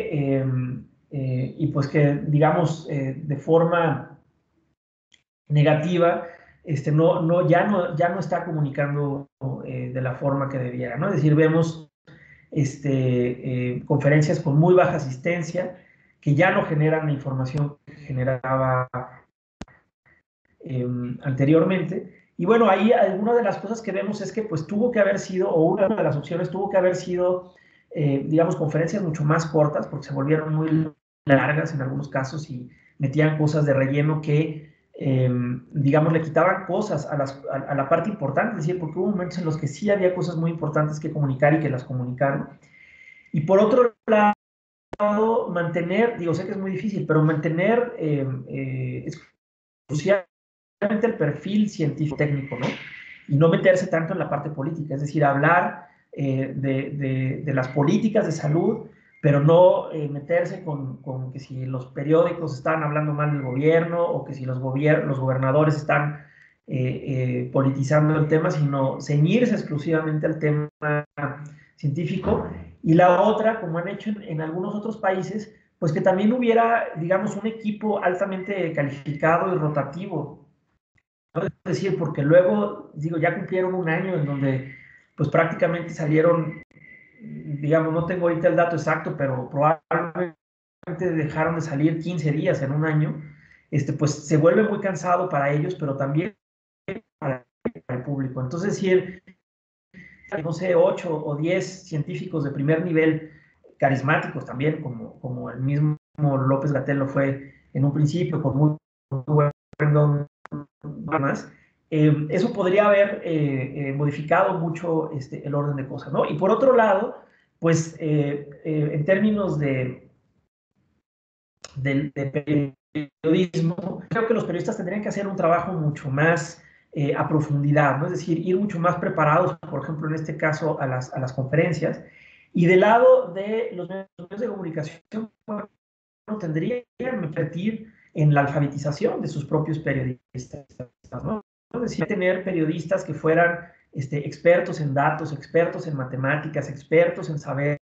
pues que, digamos, de forma negativa, ya no está comunicando de la forma que debiera, ¿no? Es decir, vemos conferencias con muy baja asistencia, que ya no generan la información que generaba anteriormente. Y bueno, ahí alguna de las cosas que vemos es que pues tuvo que haber sido, o una de las opciones tuvo que haber sido, digamos, conferencias mucho más cortas, porque se volvieron muy largas en algunos casos y metían cosas de relleno que, digamos, le quitaban cosas a la parte importante, es decir, porque hubo momentos en los que sí había cosas muy importantes que comunicar y que las comunicaron. Y por otro lado, mantener, digo, sé que es muy difícil, pero mantener exclusivamente el perfil científico técnico, ¿no? Y no meterse tanto en la parte política, es decir, hablar de las políticas de salud, pero no meterse con que si los periódicos están hablando mal del gobierno o que si los gobernadores están politizando el tema, sino ceñirse exclusivamente al tema científico. Y la otra, como han hecho en algunos otros países, pues que también hubiera, digamos, un equipo altamente calificado y rotativo. Es decir, porque luego, digo, ya cumplieron un año en donde pues prácticamente salieron, digamos, no tengo ahorita el dato exacto, pero probablemente dejaron de salir 15 días en un año, pues se vuelve muy cansado para ellos, pero también para el público. Entonces, si no sé, 8 o 10 científicos de primer nivel, carismáticos también, como el mismo López Gatell lo fue en un principio, con muy buen más, eso podría haber modificado mucho el orden de cosas, ¿no? Y por otro lado, pues en términos de periodismo, creo que los periodistas tendrían que hacer un trabajo mucho más a profundidad, ¿no? Es decir, ir mucho más preparados, por ejemplo, en este caso, a las conferencias. Y del lado de los medios de comunicación, bueno, tendrían que invertir en la alfabetización de sus propios periodistas, ¿no? Es decir, tener periodistas que fueran expertos en datos, expertos en matemáticas, expertos en saber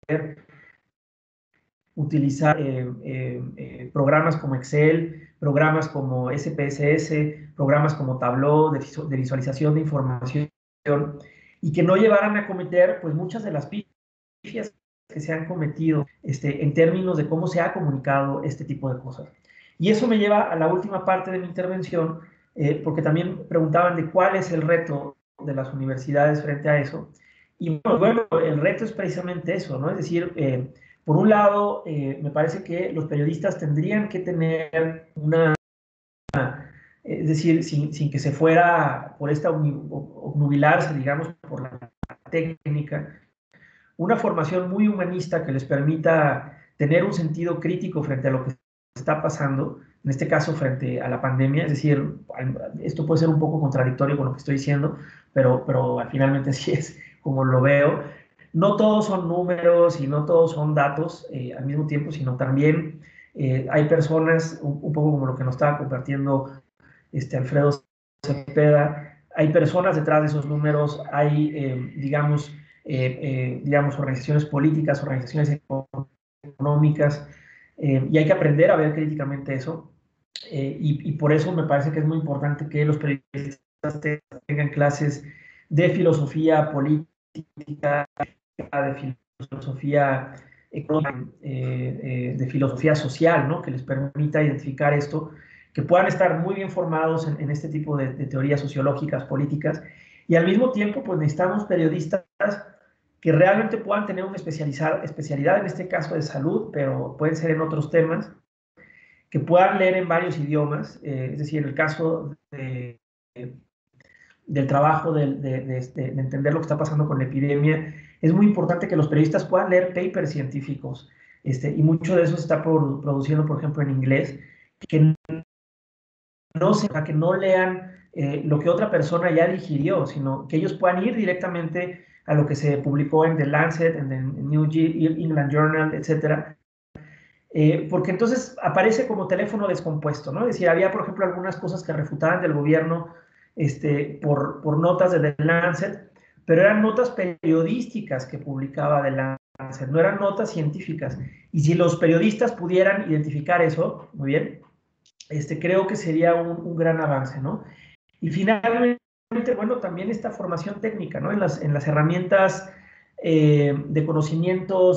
utilizar programas como Excel, programas como SPSS, programas como Tableau de visualización de información, y que no llevaran a cometer pues muchas de las pifias que se han cometido en términos de cómo se ha comunicado este tipo de cosas. Y eso me lleva a la última parte de mi intervención, porque también preguntaban de cuál es el reto de las universidades frente a eso. Y bueno, el reto es precisamente eso, ¿no? Es decir, por un lado, me parece que los periodistas tendrían que tener es decir, sin que se fuera por esta obnubilarse, digamos, por la técnica, una formación muy humanista que les permita tener un sentido crítico frente a lo que está pasando, en este caso frente a la pandemia. Es decir, esto puede ser un poco contradictorio con lo que estoy diciendo, pero finalmente sí es como lo veo. No todos son números y no todos son datos al mismo tiempo, sino también hay personas, un poco como lo que nos estaba compartiendo Alfredo Cepeda, hay personas detrás de esos números, hay, digamos, organizaciones políticas, organizaciones económicas, y hay que aprender a ver críticamente eso. Y por eso me parece que es muy importante que los periodistas tengan clases de filosofía política, de filosofía económica, de filosofía social, ¿no? Que les permita identificar esto, que puedan estar muy bien formados en este tipo de teorías sociológicas, políticas, y al mismo tiempo pues necesitamos periodistas que realmente puedan tener una especialidad, en este caso de salud, pero pueden ser en otros temas, que puedan leer en varios idiomas, es decir, en el caso del trabajo, de entender lo que está pasando con la epidemia, es muy importante que los periodistas puedan leer papers científicos, y mucho de eso se está produciendo, por ejemplo, en inglés, que no lean lo que otra persona ya digirió, sino que ellos puedan ir directamente a lo que se publicó en The Lancet, en The New England Journal, etc. Porque entonces aparece como teléfono descompuesto, ¿no? Es decir, había, por ejemplo, algunas cosas que refutaban del gobierno por notas de The Lancet, pero eran notas periodísticas que publicaba The Lancet, no eran notas científicas. Y si los periodistas pudieran identificar eso, muy bien, creo que sería un gran avance, ¿no? Y finalmente, bueno, también esta formación técnica, ¿no? En las herramientas de conocimiento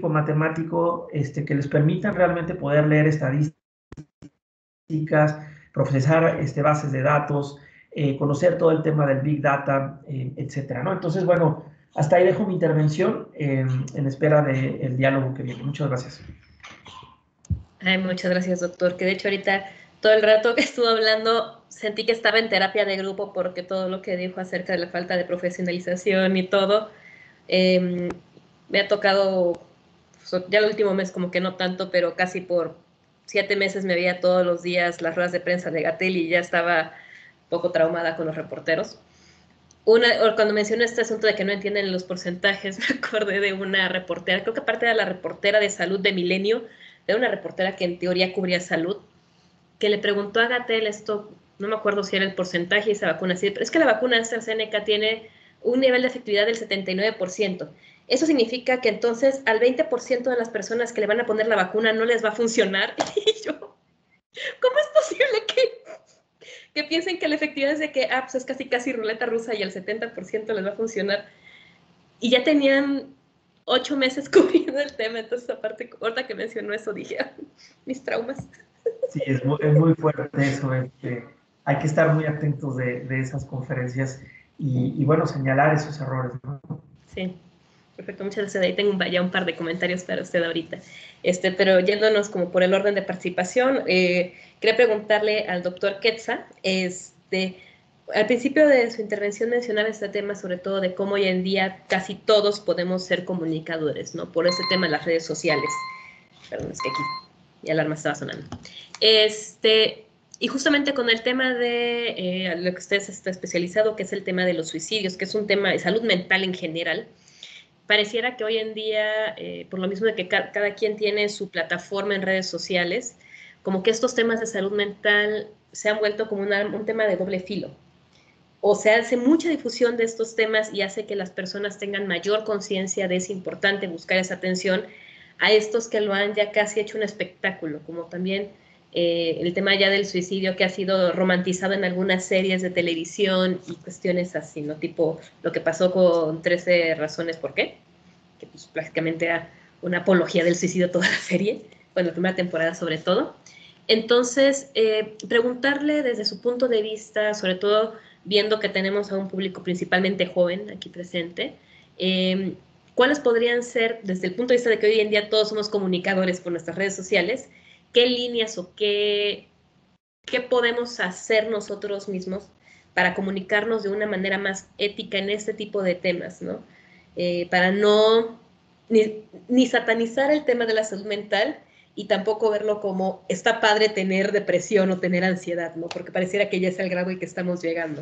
científico-matemático que les permitan realmente poder leer estadísticas, procesar bases de datos, conocer todo el tema del Big Data, etcétera, ¿no? Entonces, bueno, hasta ahí dejo mi intervención en espera del diálogo que viene. Muchas gracias. Ay, muchas gracias, doctor. Que de hecho ahorita todo el rato que estuvo hablando sentí que estaba en terapia de grupo porque todo lo que dijo acerca de la falta de profesionalización y todo, me ha tocado, ya el último mes como que no tanto, pero casi por 7 meses me veía todos los días las ruedas de prensa de Gatell y ya estaba un poco traumada con los reporteros. Cuando mencioné este asunto de que no entienden los porcentajes, me acordé de una reportera, creo que aparte era la reportera de salud de Milenio, era una reportera que en teoría cubría salud, que le preguntó a Gatell esto, no me acuerdo si era el porcentaje de esa vacuna, sí, pero es que la vacuna AstraZeneca tiene un nivel de efectividad del 79%. Eso significa que entonces al 20% de las personas que le van a poner la vacuna no les va a funcionar. Y yo, ¿cómo es posible que piensen que la efectividad es de que pues es casi ruleta rusa y el 70% les va a funcionar? Y ya tenían 8 meses cubriendo el tema, entonces aparte, ahorita que mencionó eso, dije, mis traumas. Sí, es muy fuerte eso, hay que estar muy atentos de esas conferencias y bueno, señalar esos errores, ¿no? Sí, perfecto, muchas gracias. Ahí tengo ya un par de comentarios para usted ahorita. Pero yéndonos como por el orden de participación, quería preguntarle al doctor Quetza, al principio de su intervención mencionaba este tema sobre todo de cómo hoy en día casi todos podemos ser comunicadores, ¿no? Por ese tema de las redes sociales. Perdón, es que aquí mi alarma estaba sonando. Y justamente con el tema de lo que usted está especializado, que es el tema de los suicidios, que es un tema de salud mental en general, pareciera que hoy en día, por lo mismo de que cada quien tiene su plataforma en redes sociales, como que estos temas de salud mental se han vuelto como un tema de doble filo. O se hace mucha difusión de estos temas y hace que las personas tengan mayor conciencia de es importante buscar esa atención a estos que lo han ya casi hecho un espectáculo, como también el tema ya del suicidio que ha sido romantizado en algunas series de televisión y cuestiones así, ¿no? Tipo lo que pasó con 13 razones por qué, que pues prácticamente era una apología del suicidio toda la serie, bueno, la primera temporada sobre todo. Entonces, preguntarle desde su punto de vista, sobre todo viendo que tenemos a un público principalmente joven aquí presente, ¿cuáles podrían ser, desde el punto de vista de que hoy en día todos somos comunicadores por nuestras redes sociales, qué líneas o qué podemos hacer nosotros mismos para comunicarnos de una manera más ética en este tipo de temas, ¿no? Para no ni satanizar el tema de la salud mental y tampoco verlo como está padre tener depresión o tener ansiedad, ¿no? Porque pareciera que ya es el grado y que estamos llegando.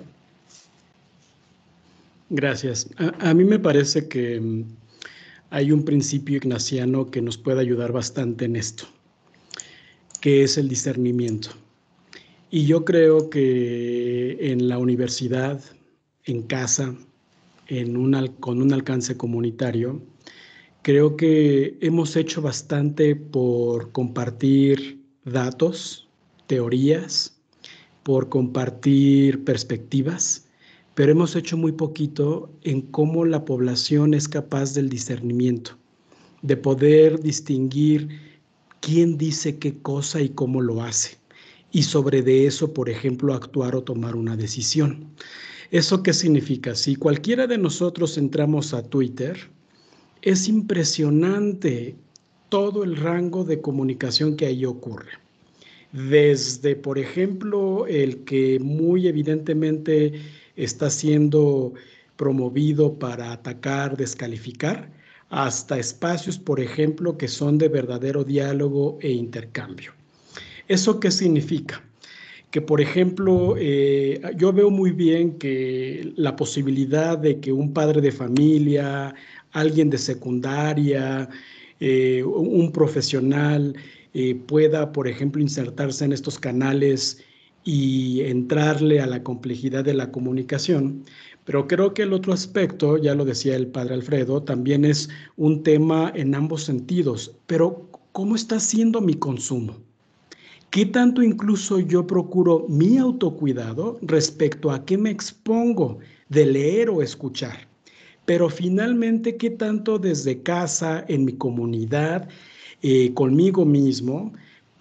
Gracias. A mí me parece que hay un principio ignaciano que nos puede ayudar bastante en esto, que es el discernimiento. Y yo creo que en la universidad, en casa, con un alcance comunitario, creo que hemos hecho bastante por compartir datos, teorías, por compartir perspectivas, pero hemos hecho muy poquito en cómo la población es capaz del discernimiento, de poder distinguir quién dice qué cosa y cómo lo hace, y sobre de eso, por ejemplo, actuar o tomar una decisión. ¿Eso qué significa? Si cualquiera de nosotros entramos a Twitter, es impresionante todo el rango de comunicación que ahí ocurre. Desde, por ejemplo, el que muy evidentemente está siendo promovido para atacar, descalificar, hasta espacios, por ejemplo, que son de verdadero diálogo e intercambio. ¿Eso qué significa? Que, por ejemplo, yo veo muy bien que la posibilidad de que un padre de familia, alguien de secundaria, un profesional pueda, por ejemplo, insertarse en estos canales y entrarle a la complejidad de la comunicación. Pero creo que el otro aspecto, ya lo decía el padre Alfredo, también es un tema en ambos sentidos. Pero, ¿cómo está siendo mi consumo? ¿Qué tanto incluso yo procuro mi autocuidado respecto a qué me expongo de leer o escuchar? Pero finalmente, ¿qué tanto desde casa, en mi comunidad, conmigo mismo,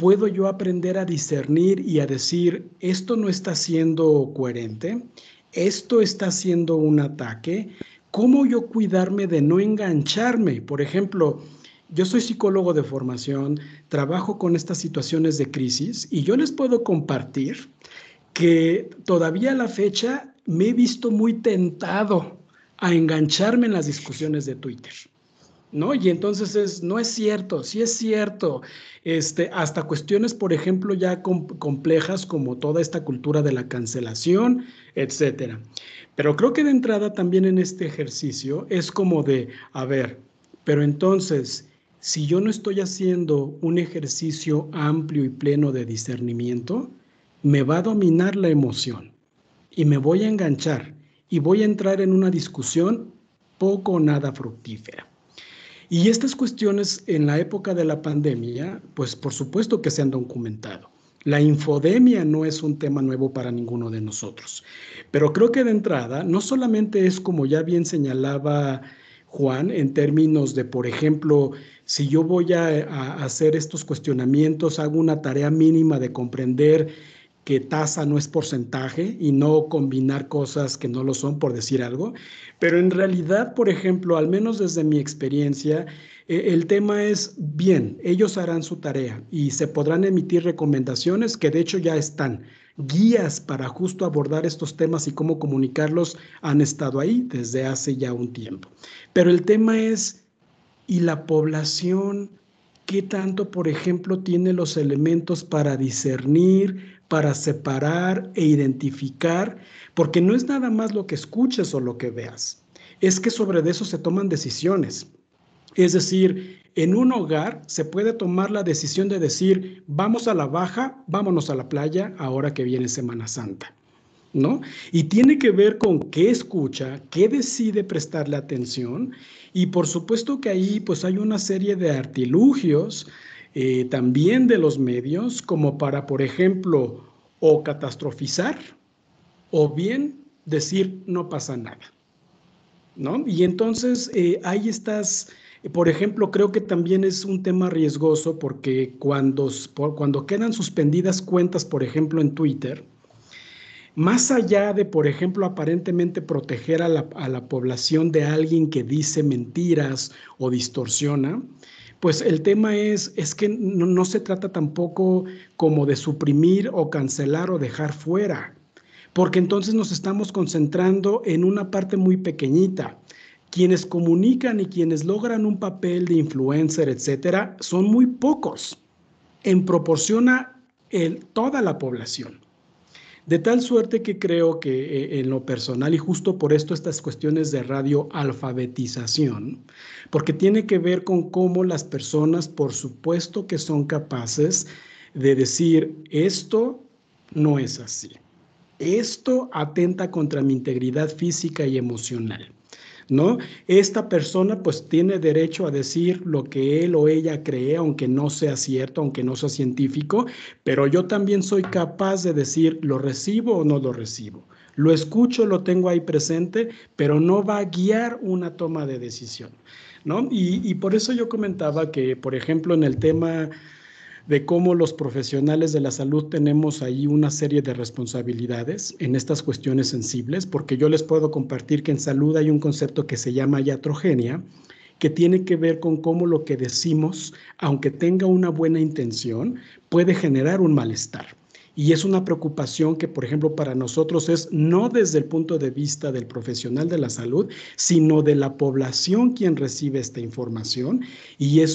puedo yo aprender a discernir y a decir, esto no está siendo coherente, esto está siendo un ataque. ¿Cómo yo cuidarme de no engancharme? Por ejemplo, yo soy psicólogo de formación, trabajo con estas situaciones de crisis y yo les puedo compartir que todavía a la fecha me he visto muy tentado a engancharme en las discusiones de Twitter, ¿no? Y entonces no es cierto, sí es cierto, hasta cuestiones, por ejemplo, ya complejas como toda esta cultura de la cancelación, etcétera. Pero creo que de entrada también en este ejercicio es como de, a ver, pero entonces, si yo no estoy haciendo un ejercicio amplio y pleno de discernimiento, me va a dominar la emoción y me voy a enganchar y voy a entrar en una discusión poco o nada fructífera. Y estas cuestiones en la época de la pandemia, pues por supuesto que se han documentado. La infodemia no es un tema nuevo para ninguno de nosotros, pero creo que de entrada no solamente es como ya bien señalaba Juan, en términos de, por ejemplo, si yo voy a hacer estos cuestionamientos, hago una tarea mínima de comprender que tasa no es porcentaje y no combinar cosas que no lo son, por decir algo, pero en realidad, por ejemplo, al menos desde mi experiencia, el tema es, bien, ellos harán su tarea y se podrán emitir recomendaciones que de hecho ya están. Guías para justo abordar estos temas y cómo comunicarlos han estado ahí desde hace ya un tiempo. Pero el tema es, ¿y la población qué tanto, por ejemplo, tiene los elementos para discernir, para separar e identificar? Porque no es nada más lo que escuches o lo que veas, es que sobre eso se toman decisiones. Es decir, en un hogar se puede tomar la decisión de decir, vamos a la baja, vámonos a la playa ahora que viene Semana Santa, ¿no? Y tiene que ver con qué escucha, qué decide prestarle atención, y por supuesto que ahí pues hay una serie de artilugios también de los medios, como para, por ejemplo, o catastrofizar, o bien decir no pasa nada, ¿no? Y entonces ahí estás. Por ejemplo, creo que también es un tema riesgoso porque cuando quedan suspendidas cuentas, por ejemplo, en Twitter, más allá de, por ejemplo, aparentemente proteger a la población de alguien que dice mentiras o distorsiona, pues el tema es que no se trata tampoco como de suprimir o cancelar o dejar fuera, porque entonces nos estamos concentrando en una parte muy pequeñita. Quienes comunican y quienes logran un papel de influencer, etcétera, son muy pocos en proporción a toda la población. De tal suerte que creo que en lo personal, y justo por esto estas cuestiones de radioalfabetización, porque tiene que ver con cómo las personas, por supuesto que son capaces de decir, esto no es así, esto atenta contra mi integridad física y emocional, ¿no? Esta persona pues tiene derecho a decir lo que él o ella cree, aunque no sea cierto, aunque no sea científico, pero yo también soy capaz de decir, ¿lo recibo o no lo recibo? Lo escucho, lo tengo ahí presente, pero no va a guiar una toma de decisión, ¿no? Y por eso yo comentaba que, por ejemplo, en el tema de cómo los profesionales de la salud tenemos ahí una serie de responsabilidades en estas cuestiones sensibles, porque yo les puedo compartir que en salud hay un concepto que se llama iatrogenia, que tiene que ver con cómo lo que decimos, aunque tenga una buena intención, puede generar un malestar. Y es una preocupación que, por ejemplo, para nosotros es no desde el punto de vista del profesional de la salud, sino de la población quien recibe esta información, y es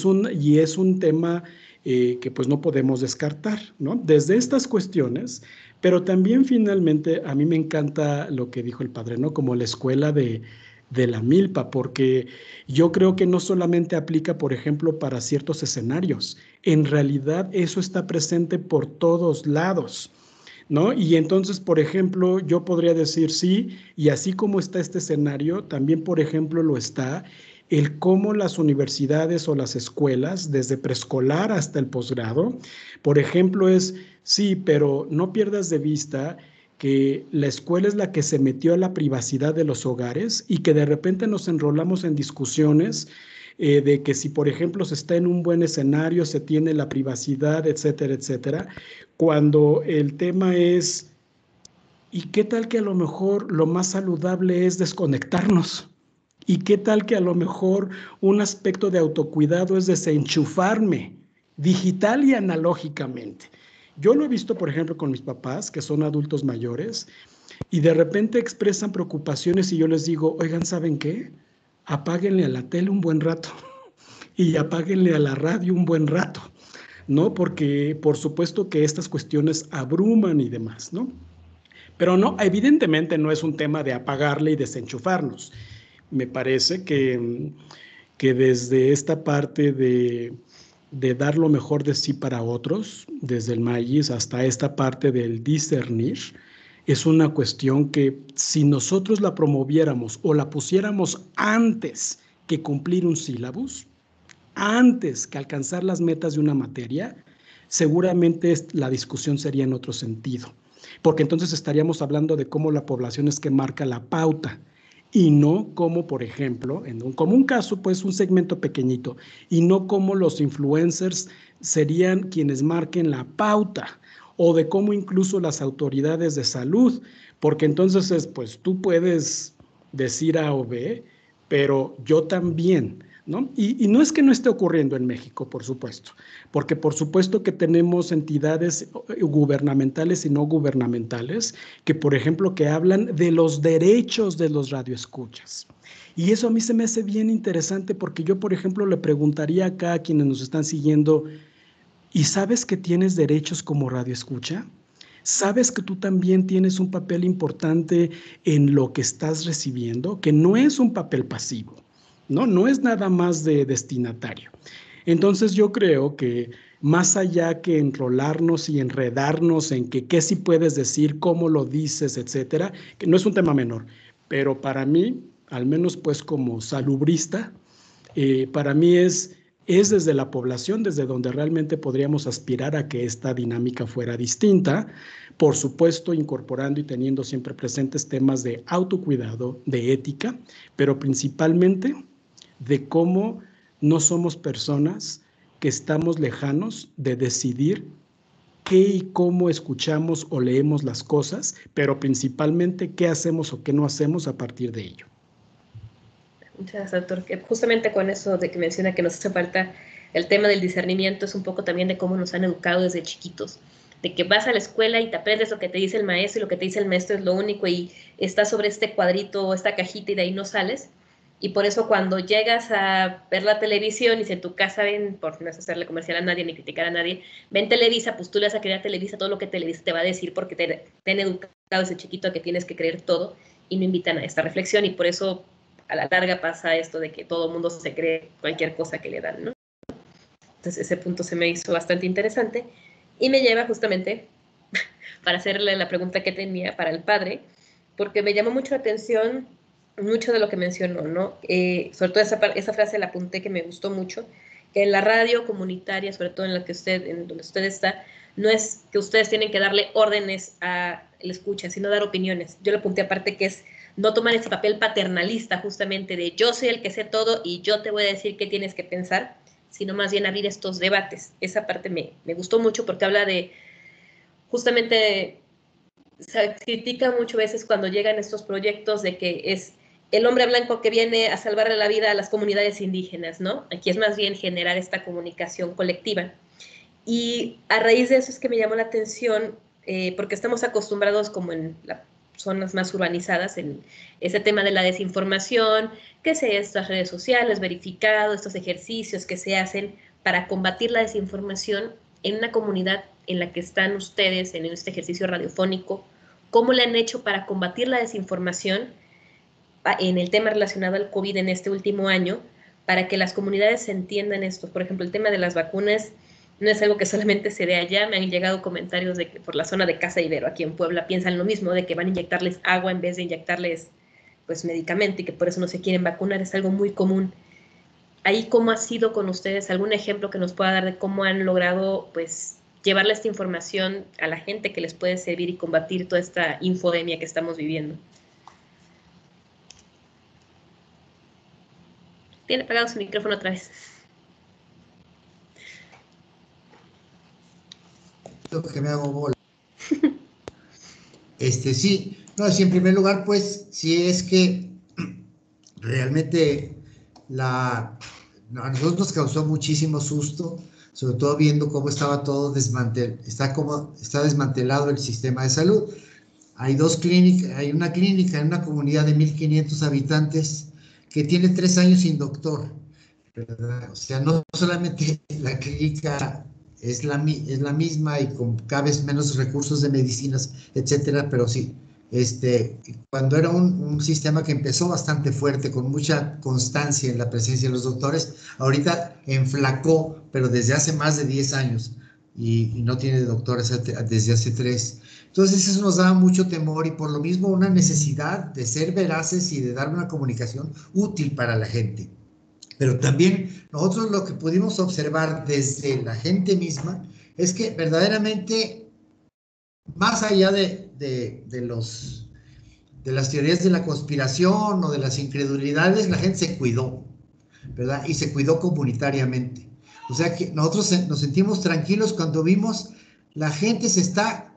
un tema que pues no podemos descartar, ¿no? Desde estas cuestiones, pero también finalmente a mí me encanta lo que dijo el padre, ¿no? Como la escuela de la milpa, porque yo creo que no solamente aplica, por ejemplo, para ciertos escenarios, en realidad eso está presente por todos lados, ¿no? Y entonces, por ejemplo, yo podría decir sí, y así como está este escenario, también, por ejemplo, lo está el cómo las universidades o las escuelas, desde preescolar hasta el posgrado, por ejemplo, es sí, pero no pierdas de vista que la escuela es la que se metió a la privacidad de los hogares y que de repente nos enrolamos en discusiones de que si, por ejemplo, se está en un buen escenario, se tiene la privacidad, etcétera, etcétera, cuando el tema es, ¿y qué tal que a lo mejor lo más saludable es desconectarnos? ¿Y qué tal que a lo mejor un aspecto de autocuidado es desenchufarme digital y analógicamente? Yo lo he visto, por ejemplo, con mis papás, que son adultos mayores, y de repente expresan preocupaciones y yo les digo, oigan, ¿saben qué? Apáguenle a la tele un buen rato y apáguenle a la radio un buen rato, ¿no? Porque por supuesto que estas cuestiones abruman y demás, ¿no? Pero no, evidentemente no es un tema de apagarle y desenchufarnos. Me parece que desde esta parte de dar lo mejor de sí para otros, desde el maíz hasta esta parte del discernir, es una cuestión que si nosotros la promoviéramos o la pusiéramos antes que cumplir un sílabus, antes que alcanzar las metas de una materia, seguramente la discusión sería en otro sentido, porque entonces estaríamos hablando de cómo la población es que marca la pauta y no como, por ejemplo, como un caso, pues un segmento pequeñito, y no como los influencers serían quienes marquen la pauta, o de cómo incluso las autoridades de salud, porque entonces pues tú puedes decir A o B, pero yo también, ¿no? Y no es que no esté ocurriendo en México, por supuesto, porque por supuesto que tenemos entidades gubernamentales y no gubernamentales que, por ejemplo, que hablan de los derechos de los radioescuchas. Y eso a mí se me hace bien interesante porque yo, por ejemplo, le preguntaría acá a quienes nos están siguiendo, ¿y sabes que tienes derechos como radioescucha? ¿Sabes que tú también tienes un papel importante en lo que estás recibiendo? Que no es un papel pasivo, ¿no? No es nada más de destinatario. Entonces yo creo que más allá que enrolarnos y enredarnos en que qué sí puedes decir, cómo lo dices, etcétera, que no es un tema menor, pero para mí, al menos pues como salubrista, para mí es desde la población, desde donde realmente podríamos aspirar a que esta dinámica fuera distinta, por supuesto incorporando y teniendo siempre presentes temas de autocuidado, de ética, pero principalmente de cómo no somos personas que estamos lejanos de decidir qué y cómo escuchamos o leemos las cosas, pero principalmente qué hacemos o qué no hacemos a partir de ello. Muchas gracias, doctor. Que justamente con eso de que menciona que nos hace falta el tema del discernimiento es un poco también de cómo nos han educado desde chiquitos, de que vas a la escuela y te aprendes lo que te dice el maestro y lo que te dice el maestro es lo único y estás sobre este cuadrito o esta cajita y de ahí no sales. Y por eso cuando llegas a ver la televisión y si en tu casa ven, por no hacerle comercial a nadie ni criticar a nadie, ven Televisa, pues tú le vas a creer a Televisa todo lo que Televisa te va a decir porque te han educado desde chiquito a que tienes que creer todo y no invitan a esta reflexión y por eso a la larga pasa esto de que todo el mundo se cree cualquier cosa que le dan, ¿no? Entonces ese punto se me hizo bastante interesante y me lleva justamente para hacerle la pregunta que tenía para el padre, porque me llamó mucho la atención mucho de lo que mencionó, ¿no? Sobre todo esa frase la apunté que me gustó mucho, que en la radio comunitaria, sobre todo en la que donde usted está, no es que ustedes tienen que darle órdenes a la escucha, sino dar opiniones. Yo le apunté aparte que es no tomar ese papel paternalista justamente de yo soy el que sé todo y yo te voy a decir qué tienes que pensar, sino más bien abrir estos debates. Esa parte me gustó mucho porque habla de justamente, se critica muchas veces cuando llegan estos proyectos de que es el hombre blanco que viene a salvarle la vida a las comunidades indígenas, ¿no? Aquí es más bien generar esta comunicación colectiva. Y a raíz de eso es que me llamó la atención, porque estamos acostumbrados como en las zonas más urbanizadas, en ese tema de la desinformación, que sea estas redes sociales, verificado, estos ejercicios que se hacen para combatir la desinformación en una comunidad en la que están ustedes en este ejercicio radiofónico. ¿Cómo le han hecho para combatir la desinformación en el tema relacionado al COVID en este último año, para que las comunidades entiendan esto? Por ejemplo, el tema de las vacunas no es algo que solamente se dé allá. Me han llegado comentarios de que por la zona de Casa Ibero, aquí en Puebla, piensan lo mismo, de que van a inyectarles agua en vez de inyectarles pues medicamento y que por eso no se quieren vacunar. Es algo muy común. Ahí, ¿cómo ha sido con ustedes? ¿Algún ejemplo que nos pueda dar de cómo han logrado pues llevarle esta información a la gente que les puede servir y combatir toda esta infodemia que estamos viviendo? Tiene apagado su micrófono otra vez. Que me hago bola. Sí, no, sí, en primer lugar, pues, sí es que realmente a nosotros nos causó muchísimo susto, sobre todo viendo cómo estaba todo está desmantelado el sistema de salud. Hay una clínica en una comunidad de 1,500 habitantes que tiene 3 años sin doctor, ¿verdad? O sea, no solamente la clínica es la misma y con cada vez menos recursos de medicinas, etcétera, pero sí, cuando era un sistema que empezó bastante fuerte, con mucha constancia en la presencia de los doctores, ahorita enflacó, pero desde hace más de 10 años y no tiene doctores desde hace 3. Entonces eso nos daba mucho temor y por lo mismo una necesidad de ser veraces y de dar una comunicación útil para la gente. Pero también nosotros lo que pudimos observar desde la gente misma es que verdaderamente, más allá de las teorías de la conspiración o de las incredulidades, la gente se cuidó, ¿verdad? Y se cuidó comunitariamente. O sea que nosotros nos sentimos tranquilos cuando vimos la gente se está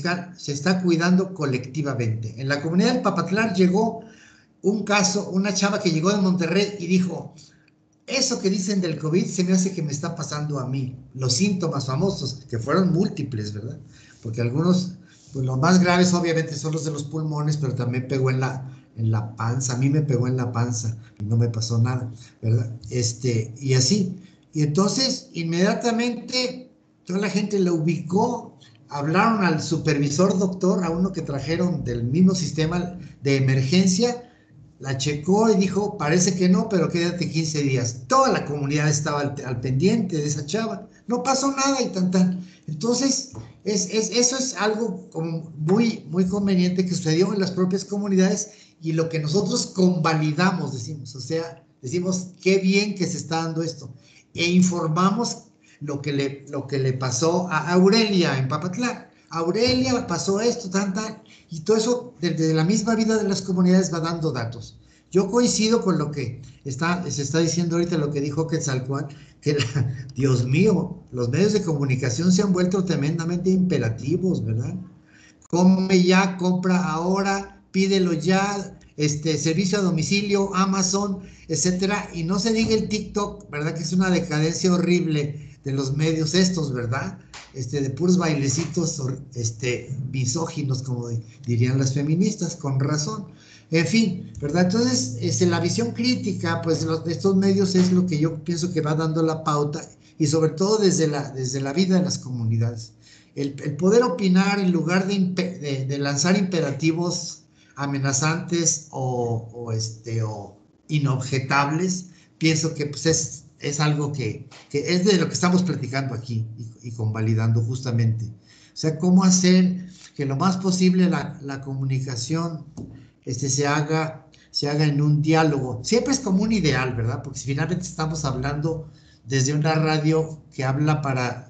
cuidando colectivamente. En la comunidad del Papatlar llegó un caso, una chava que llegó de Monterrey y dijo: eso que dicen del COVID se me hace que me está pasando a mí. Los síntomas famosos, que fueron múltiples, ¿verdad? Porque algunos, pues los más graves obviamente son los de los pulmones, pero también pegó en la panza. A mí me pegó en la panza y no me pasó nada, ¿verdad? Y así. Y entonces, inmediatamente, toda la gente lo ubicó, hablaron al supervisor doctor, a uno que trajeron del mismo sistema de emergencia, la checó y dijo: parece que no, pero quédate 15 días. Toda la comunidad estaba al pendiente de esa chava. No pasó nada y tan. Entonces, eso es algo como muy, muy conveniente que sucedió en las propias comunidades y lo que nosotros convalidamos, decimos. O sea, decimos: qué bien que se está dando esto. E informamos lo que le pasó a Aurelia en Papatlar. Aurelia pasó esto, tan, y todo eso desde la misma vida de las comunidades va dando datos. Yo coincido con lo que se está diciendo ahorita, lo que dijo Quetzalcóatl, que Dios mío, los medios de comunicación se han vuelto tremendamente imperativos, ¿verdad? Come ya, compra ahora, pídelo ya, servicio a domicilio, Amazon, etcétera, y no se diga el TikTok, ¿verdad? Que es una decadencia horrible de los medios estos, ¿verdad? De puros bailecitos, misóginos, como dirían las feministas, con razón. En fin, ¿verdad? Entonces, la visión crítica, pues, de estos medios es lo que yo pienso que va dando la pauta, y sobre todo desde la vida de las comunidades. El poder opinar en lugar de lanzar imperativos amenazantes o inobjetables, pienso que pues es algo que es de lo que estamos platicando aquí y convalidando justamente. O sea, cómo hacer que lo más posible la comunicación se haga en un diálogo. Siempre es como un ideal, ¿verdad? Porque si finalmente estamos hablando desde una radio que habla para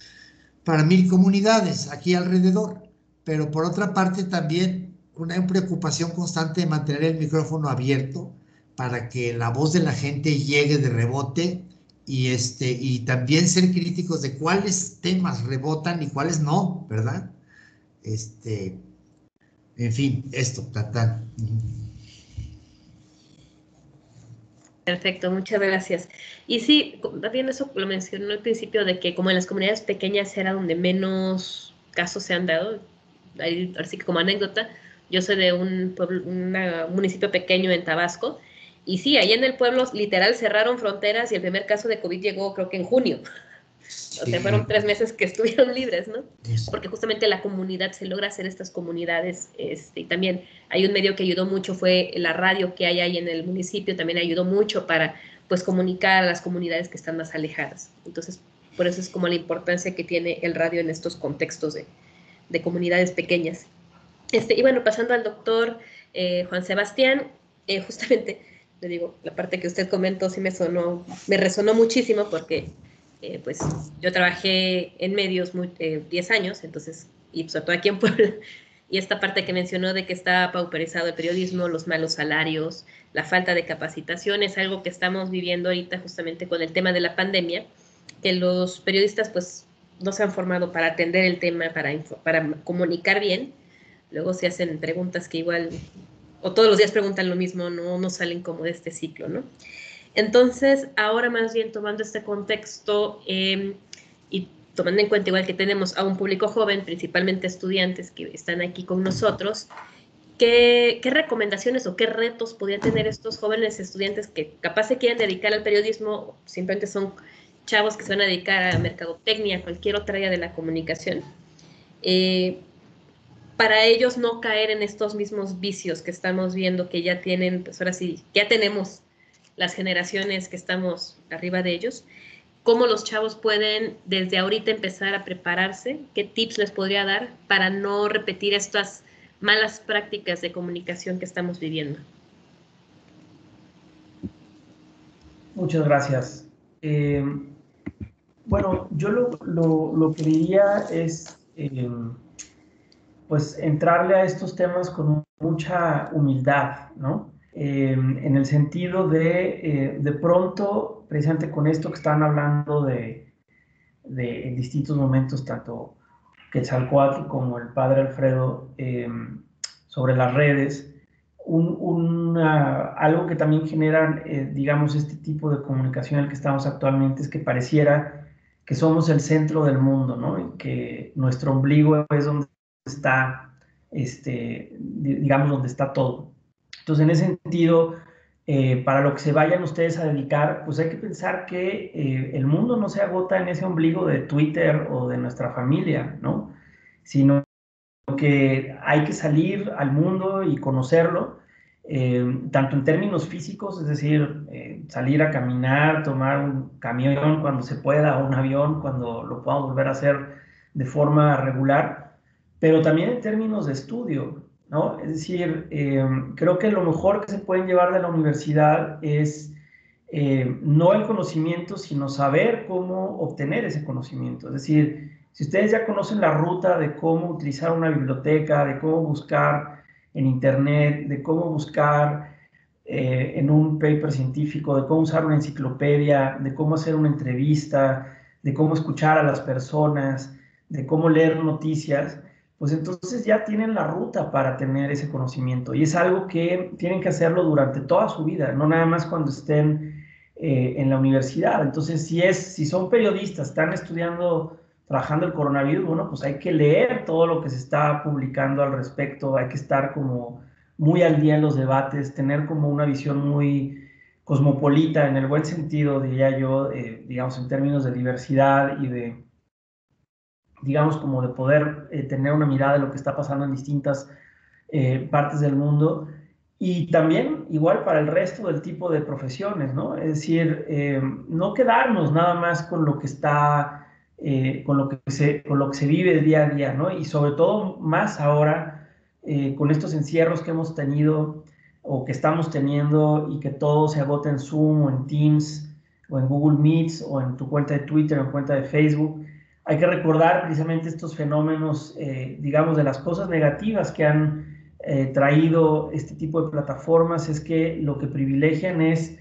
1,000 comunidades aquí alrededor, pero por otra parte también una preocupación constante de mantener el micrófono abierto para que la voz de la gente llegue de rebote y también ser críticos de cuáles temas rebotan y cuáles no, ¿verdad? En fin, esto, Tatán. Perfecto, muchas gracias. Y sí, también eso lo mencionó al principio, de que como en las comunidades pequeñas era donde menos casos se han dado. Así que como anécdota, yo soy de un municipio pequeño en Tabasco, y sí, ahí en el pueblo literal cerraron fronteras y el primer caso de COVID llegó creo que en junio. O sea, fueron 3 meses que estuvieron libres, ¿no? Porque justamente la comunidad se logra hacer estas comunidades. Y también hay un medio que ayudó mucho, fue la radio que hay ahí en el municipio, también ayudó mucho para, pues, comunicar a las comunidades que están más alejadas. Entonces, por eso es como la importancia que tiene el radio en estos contextos de comunidades pequeñas. Y bueno, pasando al doctor Juan Sebastián, justamente, le digo, la parte que usted comentó sí me resonó muchísimo, porque pues yo trabajé en medios 10 años, entonces, y sobre todo aquí en Puebla, y esta parte que mencionó de que está pauperizado el periodismo, los malos salarios, la falta de capacitación, es algo que estamos viviendo ahorita justamente con el tema de la pandemia, que los periodistas pues no se han formado para atender el tema, para comunicar bien. Luego se hacen preguntas que igual, o todos los días preguntan lo mismo, no salen como de este ciclo, ¿no? Entonces, ahora más bien tomando este contexto y tomando en cuenta igual que tenemos a un público joven, principalmente estudiantes que están aquí con nosotros, ¿qué recomendaciones o qué retos podrían tener estos jóvenes estudiantes que capaz se quieren dedicar al periodismo, simplemente son chavos que se van a dedicar a mercadotecnia, cualquier otra área de la comunicación, para ellos no caer en estos mismos vicios que estamos viendo que ya tienen, pues ahora sí, ya tenemos las generaciones que estamos arriba de ellos? ¿Cómo los chavos pueden desde ahorita empezar a prepararse? ¿Qué tips les podría dar para no repetir estas malas prácticas de comunicación que estamos viviendo? Muchas gracias. Bueno, yo lo que diría es pues entrarle a estos temas con mucha humildad, ¿no? En el sentido de pronto, precisamente con esto que están hablando en distintos momentos, tanto Quetzalcóatl como el padre Alfredo, sobre las redes, algo que también generan, digamos, este tipo de comunicación en el que estamos actualmente es que pareciera que somos el centro del mundo, ¿no? Y que nuestro ombligo es donde está, digamos, donde está todo. Entonces, en ese sentido, para lo que se vayan ustedes a dedicar, pues hay que pensar que el mundo no se agota en ese ombligo de Twitter o de nuestra familia, ¿no? Sino que hay que salir al mundo y conocerlo, tanto en términos físicos, es decir, salir a caminar, tomar un camión cuando se pueda, o un avión cuando lo podamos volver a hacer de forma regular, pero también en términos de estudio, ¿no? Es decir, creo que lo mejor que se pueden llevar de la universidad es no el conocimiento, sino saber cómo obtener ese conocimiento. Es decir, si ustedes ya conocen la ruta de cómo utilizar una biblioteca, de cómo buscar en internet, de cómo buscar en un paper científico, de cómo usar una enciclopedia, de cómo hacer una entrevista, de cómo escuchar a las personas, de cómo leer noticias, pues entonces ya tienen la ruta para tener ese conocimiento. Y es algo que tienen que hacerlo durante toda su vida, no nada más cuando estén en la universidad. Entonces, si son periodistas, están estudiando, trabajando el coronavirus, bueno, pues hay que leer todo lo que se está publicando al respecto, hay que estar como muy al día en los debates, tener como una visión muy cosmopolita, en el buen sentido, diría yo, digamos, en términos de diversidad y de, digamos, como de poder tener una mirada de lo que está pasando en distintas partes del mundo. Y también igual para el resto del tipo de profesiones, ¿no? Es decir, no quedarnos nada más con lo que está, con lo que se vive día a día, ¿no? Y sobre todo más ahora, con estos encierros que hemos tenido o que estamos teniendo y que todo se agota en Zoom o en Teams o en Google Meets o en tu cuenta de Twitter o en cuenta de Facebook. Hay que recordar precisamente estos fenómenos, digamos, de las cosas negativas que han traído este tipo de plataformas, es que lo que privilegian es,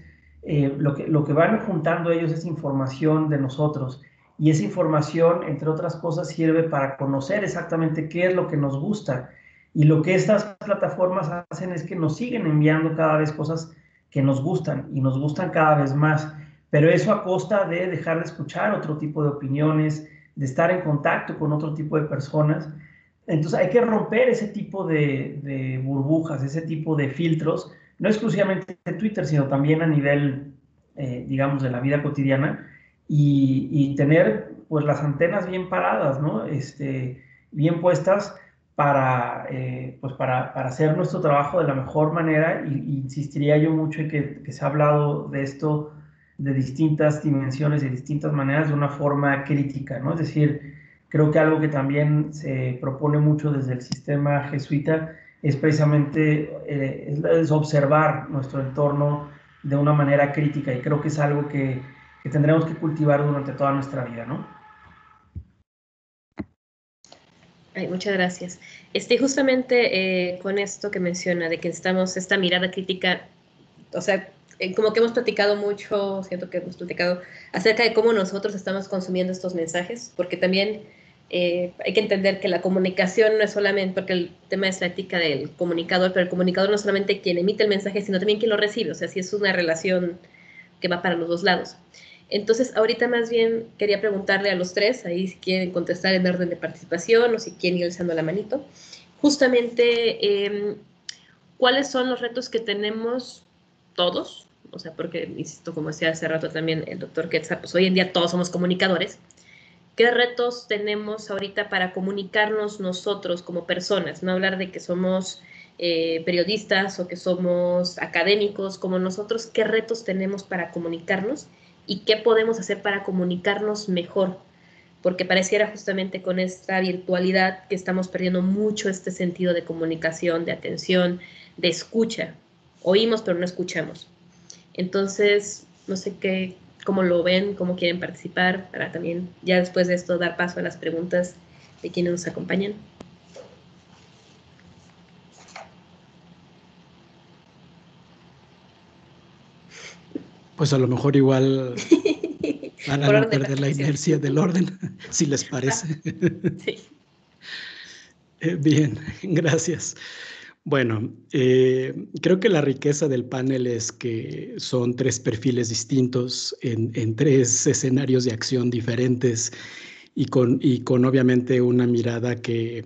lo que van juntando ellos es información de nosotros, y esa información, entre otras cosas, sirve para conocer exactamente qué es lo que nos gusta, y lo que estas plataformas hacen es que nos siguen enviando cada vez cosas que nos gustan, y nos gustan cada vez más, pero eso a costa de dejar de escuchar otro tipo de opiniones, de estar en contacto con otro tipo de personas. Entonces hay que romper ese tipo de burbujas, ese tipo de filtros, no exclusivamente de Twitter, sino también a nivel, digamos, de la vida cotidiana, y tener pues las antenas bien paradas, ¿no? Bien puestas pues para hacer nuestro trabajo de la mejor manera, y insistiría yo mucho en que se ha hablado de esto de distintas dimensiones, de distintas maneras, de una forma crítica, ¿no? Es decir, creo que algo que también se propone mucho desde el sistema jesuita es precisamente es observar nuestro entorno de una manera crítica, y creo que es algo que tendremos que cultivar durante toda nuestra vida, ¿no? Ay, muchas gracias. Justamente con esto que menciona, de que estamos esta mirada crítica, o sea, como que hemos platicado mucho, siento que hemos platicado acerca de cómo nosotros estamos consumiendo estos mensajes, porque también hay que entender que la comunicación no es solamente, porque el tema es la ética del comunicador, pero el comunicador no es solamente quien emite el mensaje, sino también quien lo recibe, o sea, si es una relación que va para los dos lados. Entonces, ahorita más bien quería preguntarle a los tres, ahí si quieren contestar en orden de participación o si quieren ir alzando la manito, justamente, ¿cuáles son los retos que tenemos todos? O sea, porque, insisto, como decía hace rato también el doctor Quetzal, pues hoy en día todos somos comunicadores. ¿Qué retos tenemos ahorita para comunicarnos nosotros como personas? No hablar de que somos periodistas o que somos académicos como nosotros. ¿Qué retos tenemos para comunicarnos? ¿Y qué podemos hacer para comunicarnos mejor? Porque pareciera justamente con esta virtualidad que estamos perdiendo mucho este sentido de comunicación, de atención, de escucha. Oímos, pero no escuchamos. Entonces, no sé cómo lo ven, cómo quieren participar, para también ya después de esto dar paso a las preguntas de quienes nos acompañan. Pues a lo mejor igual para no perder la inercia del orden, si les parece. Sí. Bien, gracias. Bueno, creo que la riqueza del panel es que son tres perfiles distintos en tres escenarios de acción diferentes y con obviamente una mirada que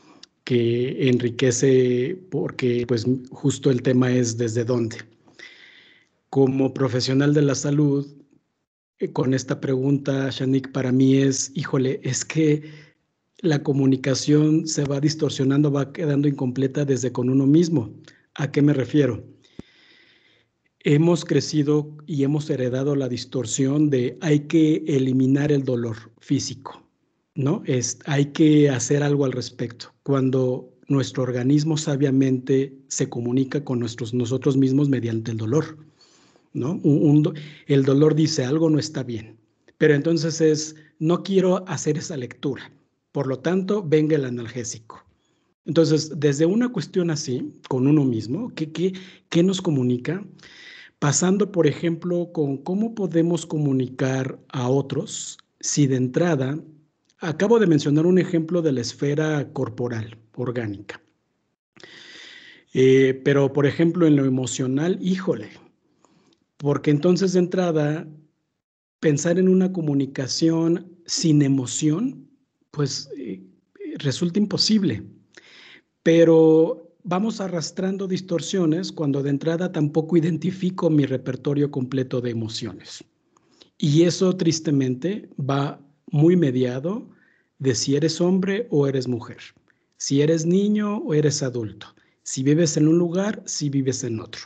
enriquece, porque pues justo el tema es desde dónde. Como profesional de la salud, con esta pregunta, Shanique, para mí es, híjole, es que la comunicación se va distorsionando, va quedando incompleta desde con uno mismo. ¿A qué me refiero? Hemos crecido y hemos heredado la distorsión de hay que eliminar el dolor físico, ¿no? Hay que hacer algo al respecto. Cuando nuestro organismo sabiamente se comunica con nosotros mismos mediante el dolor, ¿no? El dolor dice algo no está bien, pero entonces no quiero hacer esa lectura. Por lo tanto, venga el analgésico. Entonces, desde una cuestión así, con uno mismo, ¿qué nos comunica? Pasando, por ejemplo, con cómo podemos comunicar a otros si de entrada, acabo de mencionar un ejemplo de la esfera corporal, orgánica. Pero, por ejemplo, en lo emocional, híjole, porque entonces de entrada, pensar en una comunicación sin emoción, pues resulta imposible. Pero vamos arrastrando distorsiones cuando de entrada tampoco identifico mi repertorio completo de emociones. Y eso tristemente va muy mediado de si eres hombre o eres mujer, si eres niño o eres adulto, si vives en un lugar, si vives en otro.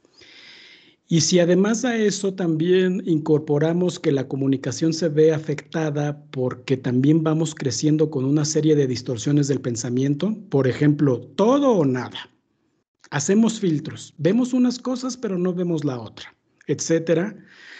Y si además a eso también incorporamos que la comunicación se ve afectada porque también vamos creciendo con una serie de distorsiones del pensamiento, por ejemplo, todo o nada. Hacemos filtros, vemos unas cosas pero no vemos la otra, etcétera.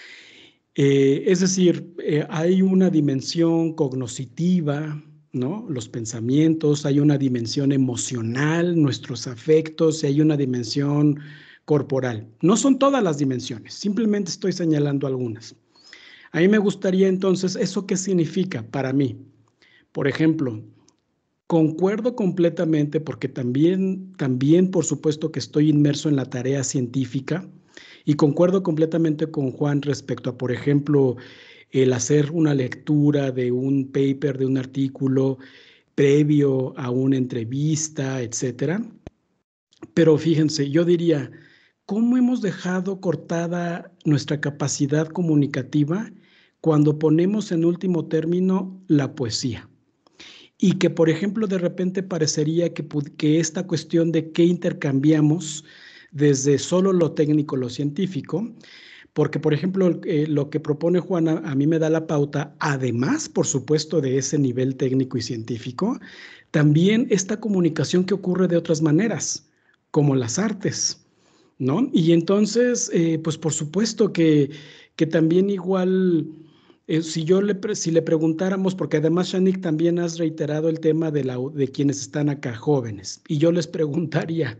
Es decir, hay una dimensión cognoscitiva, ¿no? Los pensamientos, hay una dimensión emocional, nuestros afectos, y hay una dimensión corporal. No son todas las dimensiones, simplemente estoy señalando algunas. A mí me gustaría entonces, ¿eso qué significa para mí? Por ejemplo, concuerdo completamente porque también por supuesto que estoy inmerso en la tarea científica y concuerdo completamente con Juan respecto a, por ejemplo, el hacer una lectura de un paper, de un artículo previo a una entrevista, etcétera. Pero fíjense, yo diría, ¿cómo hemos dejado cortada nuestra capacidad comunicativa cuando ponemos en último término la poesía? Y que, por ejemplo, de repente parecería que esta cuestión de qué intercambiamos desde solo lo técnico, lo científico, porque, por ejemplo, lo que propone Juana a mí me da la pauta, además, por supuesto, de ese nivel técnico y científico, también esta comunicación que ocurre de otras maneras, como las artes, ¿no? Y entonces, pues por supuesto que también igual Si le preguntáramos, porque además, Shanique, también has reiterado el tema de quienes están acá, jóvenes, y yo les preguntaría,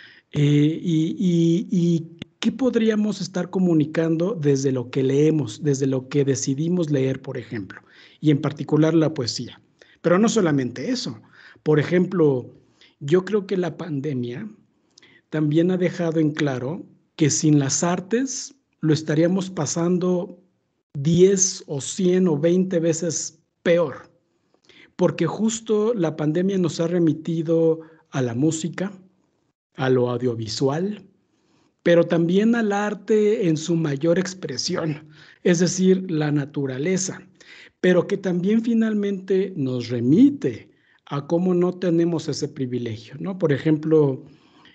¿y qué podríamos estar comunicando desde lo que leemos, desde lo que decidimos leer, por ejemplo, y en particular la poesía? Pero no solamente eso. Por ejemplo, yo creo que la pandemia también ha dejado en claro que sin las artes lo estaríamos pasando 10 o 100 o 20 veces peor, porque justo la pandemia nos ha remitido a la música, a lo audiovisual, pero también al arte en su mayor expresión, es decir, la naturaleza, pero que también finalmente nos remite a cómo no tenemos ese privilegio, ¿no? Por ejemplo,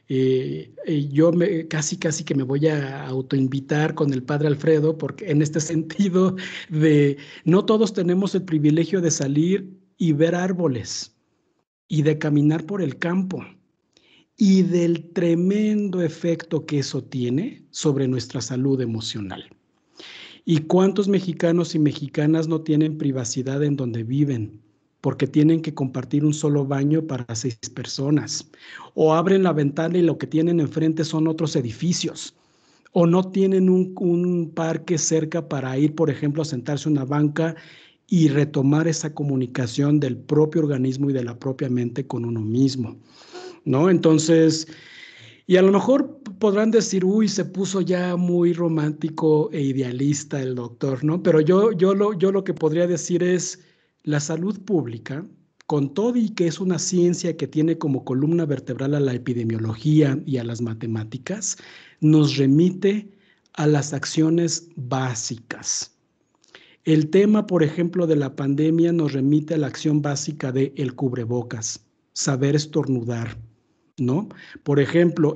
yo casi que me voy a autoinvitar con el padre Alfredo, porque en este sentido de no todos tenemos el privilegio de salir y ver árboles y de caminar por el campo y del tremendo efecto que eso tiene sobre nuestra salud emocional. ¿Y cuántos mexicanos y mexicanas no tienen privacidad en donde viven? Porque tienen que compartir un solo baño para 6 personas, o abren la ventana y lo que tienen enfrente son otros edificios, o no tienen un parque cerca para ir, por ejemplo, a sentarse en una banca y retomar esa comunicación del propio organismo y de la propia mente con uno mismo, ¿no? Entonces, y a lo mejor podrán decir, uy, se puso ya muy romántico e idealista el doctor, ¿no? Pero yo lo que podría decir es, la salud pública, con todo y que es una ciencia que tiene como columna vertebral a la epidemiología y a las matemáticas, nos remite a las acciones básicas. El tema, por ejemplo, de la pandemia nos remite a la acción básica de el cubrebocas, saber estornudar, ¿no? Por ejemplo,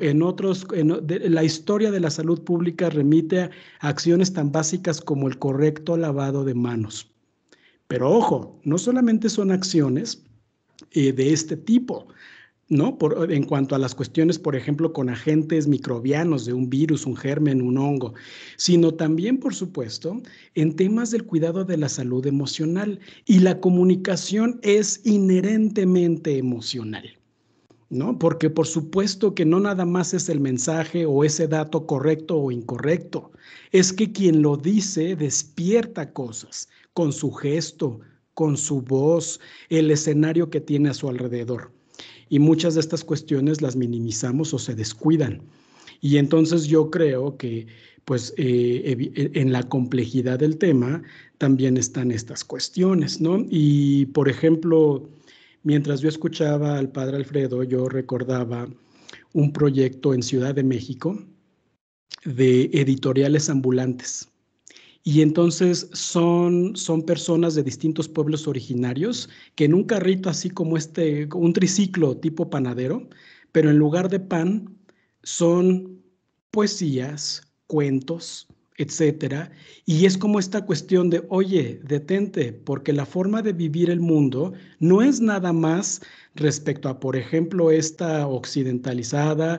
la historia de la salud pública remite a acciones tan básicas como el correcto lavado de manos. Pero ojo, no solamente son acciones de este tipo, ¿no? En cuanto a las cuestiones, por ejemplo, con agentes microbianos de un virus, un germen, un hongo, sino también, por supuesto, en temas del cuidado de la salud emocional. Y la comunicación es inherentemente emocional, ¿no? Porque por supuesto que no nada más es el mensaje o ese dato correcto o incorrecto, es que quien lo dice despierta cosas con su gesto, con su voz, el escenario que tiene a su alrededor. Y muchas de estas cuestiones las minimizamos o se descuidan. Y entonces yo creo que pues en la complejidad del tema también están estas cuestiones, ¿no? Y por ejemplo, mientras yo escuchaba al padre Alfredo, yo recordaba un proyecto en Ciudad de México de editoriales ambulantes. Y entonces son personas de distintos pueblos originarios que en un carrito así como un triciclo tipo panadero, pero en lugar de pan son poesías, cuentos, etcétera. Y es como esta cuestión de, oye, detente, porque la forma de vivir el mundo no es nada más respecto a, por ejemplo, esta occidentalizada,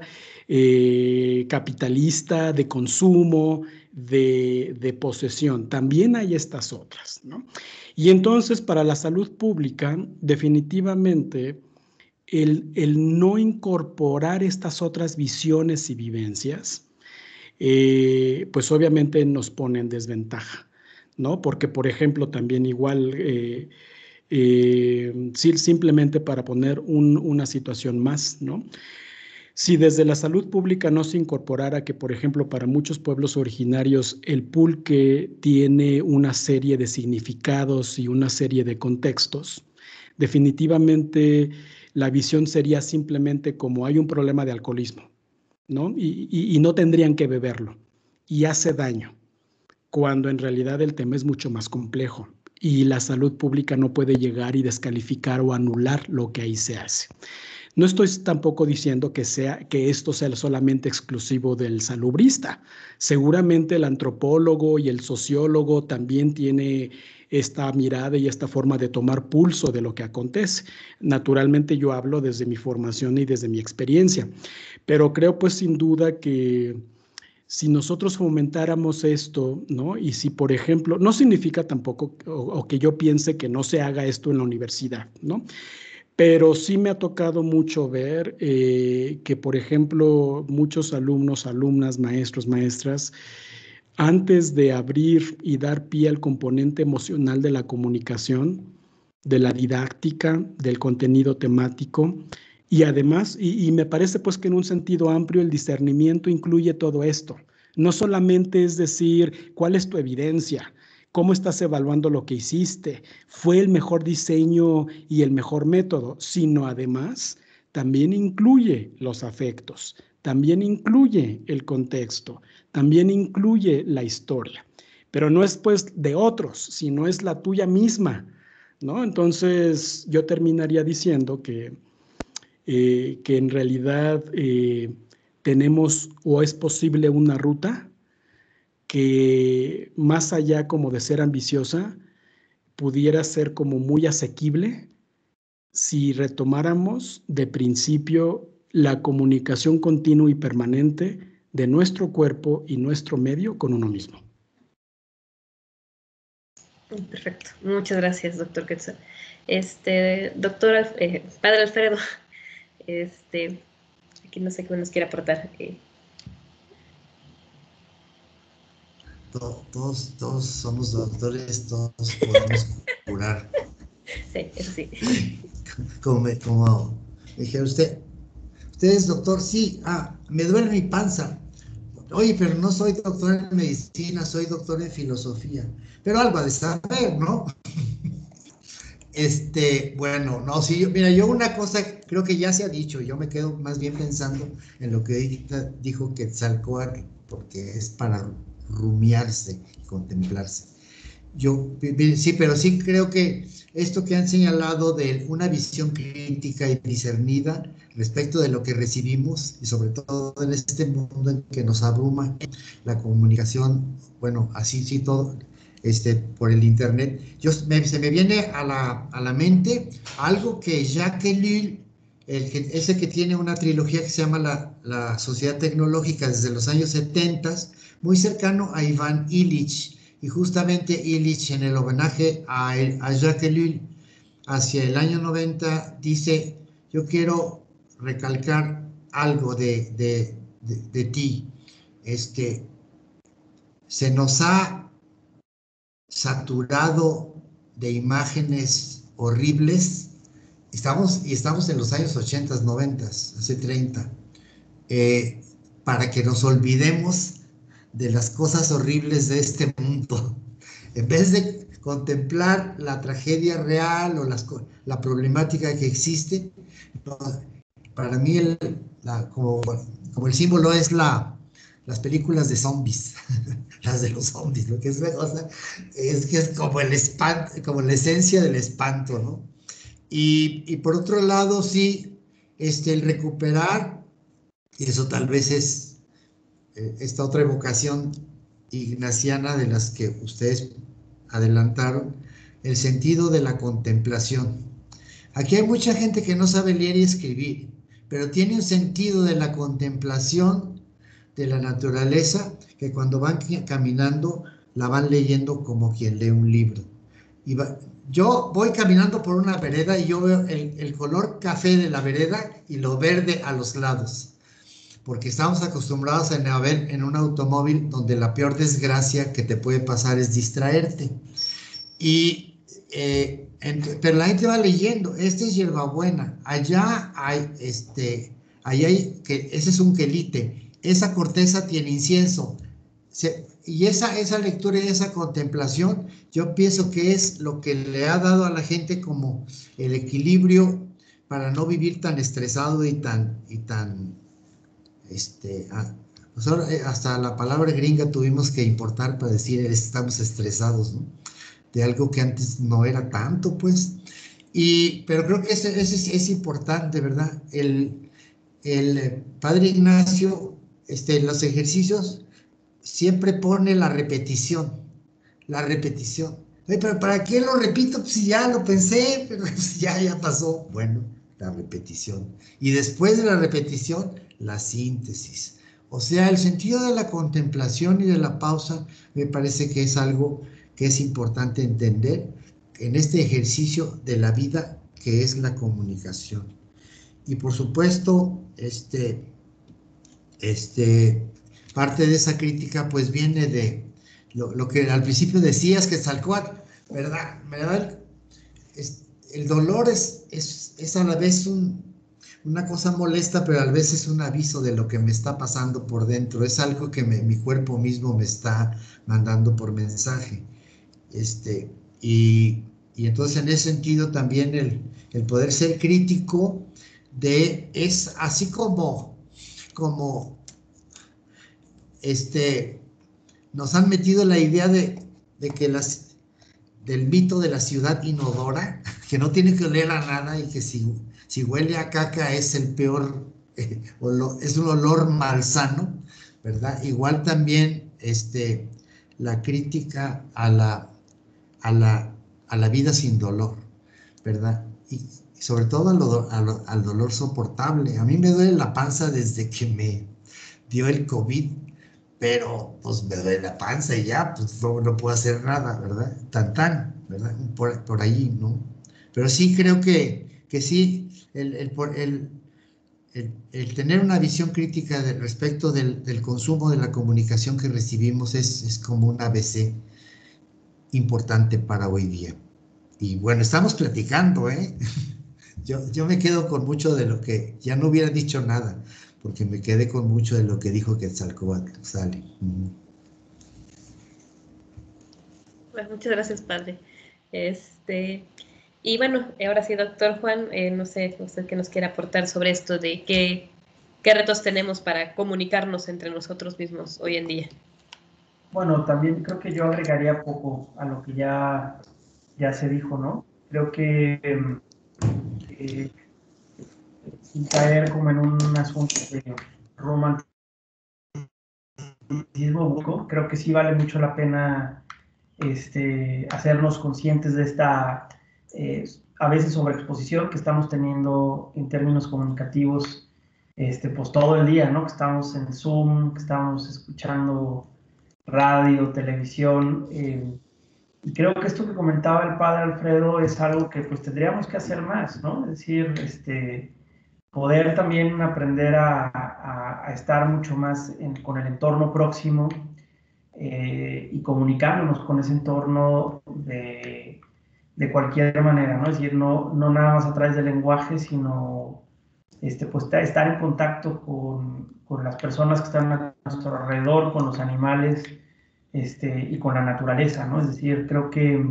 capitalista, de consumo, de posesión. También hay estas otras, ¿no? Y entonces, para la salud pública, definitivamente, el no incorporar estas otras visiones y vivencias, pues obviamente nos pone en desventaja, ¿no? Porque, por ejemplo, también igual, simplemente para poner una situación más, ¿no? Si desde la salud pública no se incorporara que, por ejemplo, para muchos pueblos originarios el pulque tiene una serie de significados y una serie de contextos, definitivamente la visión sería simplemente como hay un problema de alcoholismo, ¿no? Y no tendrían que beberlo y hace daño, cuando en realidad el tema es mucho más complejo y la salud pública no puede llegar y descalificar o anular lo que ahí se hace. No estoy tampoco diciendo que esto sea solamente exclusivo del salubrista. Seguramente el antropólogo y el sociólogo también tiene esta mirada y esta forma de tomar pulso de lo que acontece. Naturalmente yo hablo desde mi formación y desde mi experiencia, pero creo pues sin duda que Si nosotros fomentáramos esto, ¿no? Y si, por ejemplo, no significa tampoco o que yo piense que no se haga esto en la universidad, ¿no? Pero sí me ha tocado mucho ver que, por ejemplo, muchos alumnos, alumnas, maestros, maestras, antes de abrir y dar pie al componente emocional de la comunicación, de la didáctica, del contenido temático, y además, y me parece pues que en un sentido amplio el discernimiento incluye todo esto. No solamente es decir, ¿cuál es tu evidencia? ¿Cómo estás evaluando lo que hiciste? ¿Fue el mejor diseño y el mejor método? Sino además también incluye los afectos, también incluye el contexto, también incluye la historia. Pero no es pues de otros, sino es la tuya misma, ¿no? Entonces yo terminaría diciendo que en realidad tenemos o es posible una ruta que más allá como de ser ambiciosa, pudiera ser como muy asequible si retomáramos de principio la comunicación continua y permanente de nuestro cuerpo y nuestro medio con uno mismo. Perfecto. Muchas gracias, doctor Quetzal. Doctor, padre Alfredo, aquí no sé qué nos quiere aportar. Todos somos doctores, todos podemos curar. Sí, eso sí. Como me dije, usted es doctor, sí, me duele mi panza. Oye, pero no soy doctor en medicina, soy doctor en filosofía. Pero algo ha de saber, ¿no? Bueno, no, sí, mira, yo una cosa creo que ya se ha dicho, yo me quedo más bien pensando en lo que dijo Quetzalcóatl, porque es para rumiarse y contemplarse. Sí, pero sí creo que esto que han señalado de una visión crítica y discernida respecto de lo que recibimos y sobre todo en este mundo en que nos abruma la comunicación, bueno, así sí todo, por el internet, se me viene a la mente algo que Jacques Ellul, ese que tiene una trilogía que se llama la Sociedad Tecnológica desde los años 70, muy cercano a Iván Illich. Y justamente Illich, en el homenaje a Jacques Ellul hacia el año 90, dice, yo quiero recalcar algo de ti. Se nos ha saturado de imágenes horribles. Estamos en los años 80, 90, hace 30, para que nos olvidemos de las cosas horribles de este mundo. En vez de contemplar la tragedia real o la problemática que existe, para mí como el símbolo es las películas de zombies, las de los zombies, lo que es una cosa, es que es como el espanto, como la esencia del espanto, ¿no? Y por otro lado, sí, el recuperar, y eso tal vez es esta otra evocación ignaciana de las que ustedes adelantaron, el sentido de la contemplación. Aquí hay mucha gente que no sabe leer y escribir, pero tiene un sentido de la contemplación de la naturaleza que cuando van caminando la van leyendo como quien lee un libro. Yo voy caminando por una vereda y yo veo el color café de la vereda y lo verde a los lados, porque estamos acostumbrados a ver en un automóvil donde la peor desgracia que te puede pasar es distraerte. Pero la gente va leyendo, esta es hierbabuena, allá hay, ese es un quelite, esa corteza tiene incienso. Y esa lectura y esa contemplación, yo pienso que es lo que le ha dado a la gente como el equilibrio para no vivir tan estresado y tan hasta la palabra gringa tuvimos que importar para decir estamos estresados, ¿no? De algo que antes no era tanto, pues. Pero creo que es importante, ¿verdad? El padre Ignacio, en los ejercicios, siempre pone la repetición. Oye, pero ¿para qué lo repito? Pues si ya lo pensé, pero pues ya pasó. Bueno, la repetición. Y después de la repetición, la síntesis. O sea, el sentido de la contemplación y de la pausa me parece que es algo que es importante entender en este ejercicio de la vida que es la comunicación. Y por supuesto, parte de esa crítica pues viene de lo que al principio decías, que Quetzalcóatl, ¿verdad? El dolor es a la vez una cosa molesta, pero a la vez es un aviso de lo que me está pasando por dentro. Es algo que mi cuerpo mismo me está mandando por mensaje. Y entonces en ese sentido también el poder ser crítico es así como nos han metido la idea de que del mito de la ciudad inodora, que no tiene que oler a nada y que si huele a caca es el peor, es un olor malsano, ¿verdad? Igual también la crítica a la vida sin dolor, ¿verdad? Y sobre todo al dolor soportable. A mí me duele la panza desde que me dio el COVID, pero pues me duele la panza y ya, pues no puedo hacer nada, ¿verdad? ¿Verdad? Por ahí, ¿no? Pero sí creo que sí, el tener una visión crítica respecto del consumo de la comunicación que recibimos es como un ABC importante para hoy día. Y bueno, estamos platicando, ¿eh? Yo me quedo con mucho de lo que ya no hubiera dicho nada, porque me quedé con mucho de lo que dijo Quetzalcóatl. Sale. Bueno, muchas gracias, padre. Y bueno, ahora sí, doctor Juan, no sé, usted qué nos quiere aportar sobre esto de qué retos tenemos para comunicarnos entre nosotros mismos hoy en día. Bueno, también creo que yo agregaría poco a lo que ya se dijo, ¿no? Creo que sin caer como en un asunto de romanticismo, creo que sí vale mucho la pena hacernos conscientes de esta a veces sobreexposición que estamos teniendo en términos comunicativos pues todo el día, ¿no? Que estamos en Zoom, que estamos escuchando radio, televisión, y creo que esto que comentaba el padre Alfredo es algo que pues tendríamos que hacer más, ¿no? Es decir, poder también aprender a estar mucho más con el entorno próximo y comunicándonos con ese entorno de cualquier manera, ¿no? Es decir, no nada más a través del lenguaje, sino pues estar en contacto con las personas que están a nuestro alrededor, con los animales y con la naturaleza, ¿no? Es decir, creo que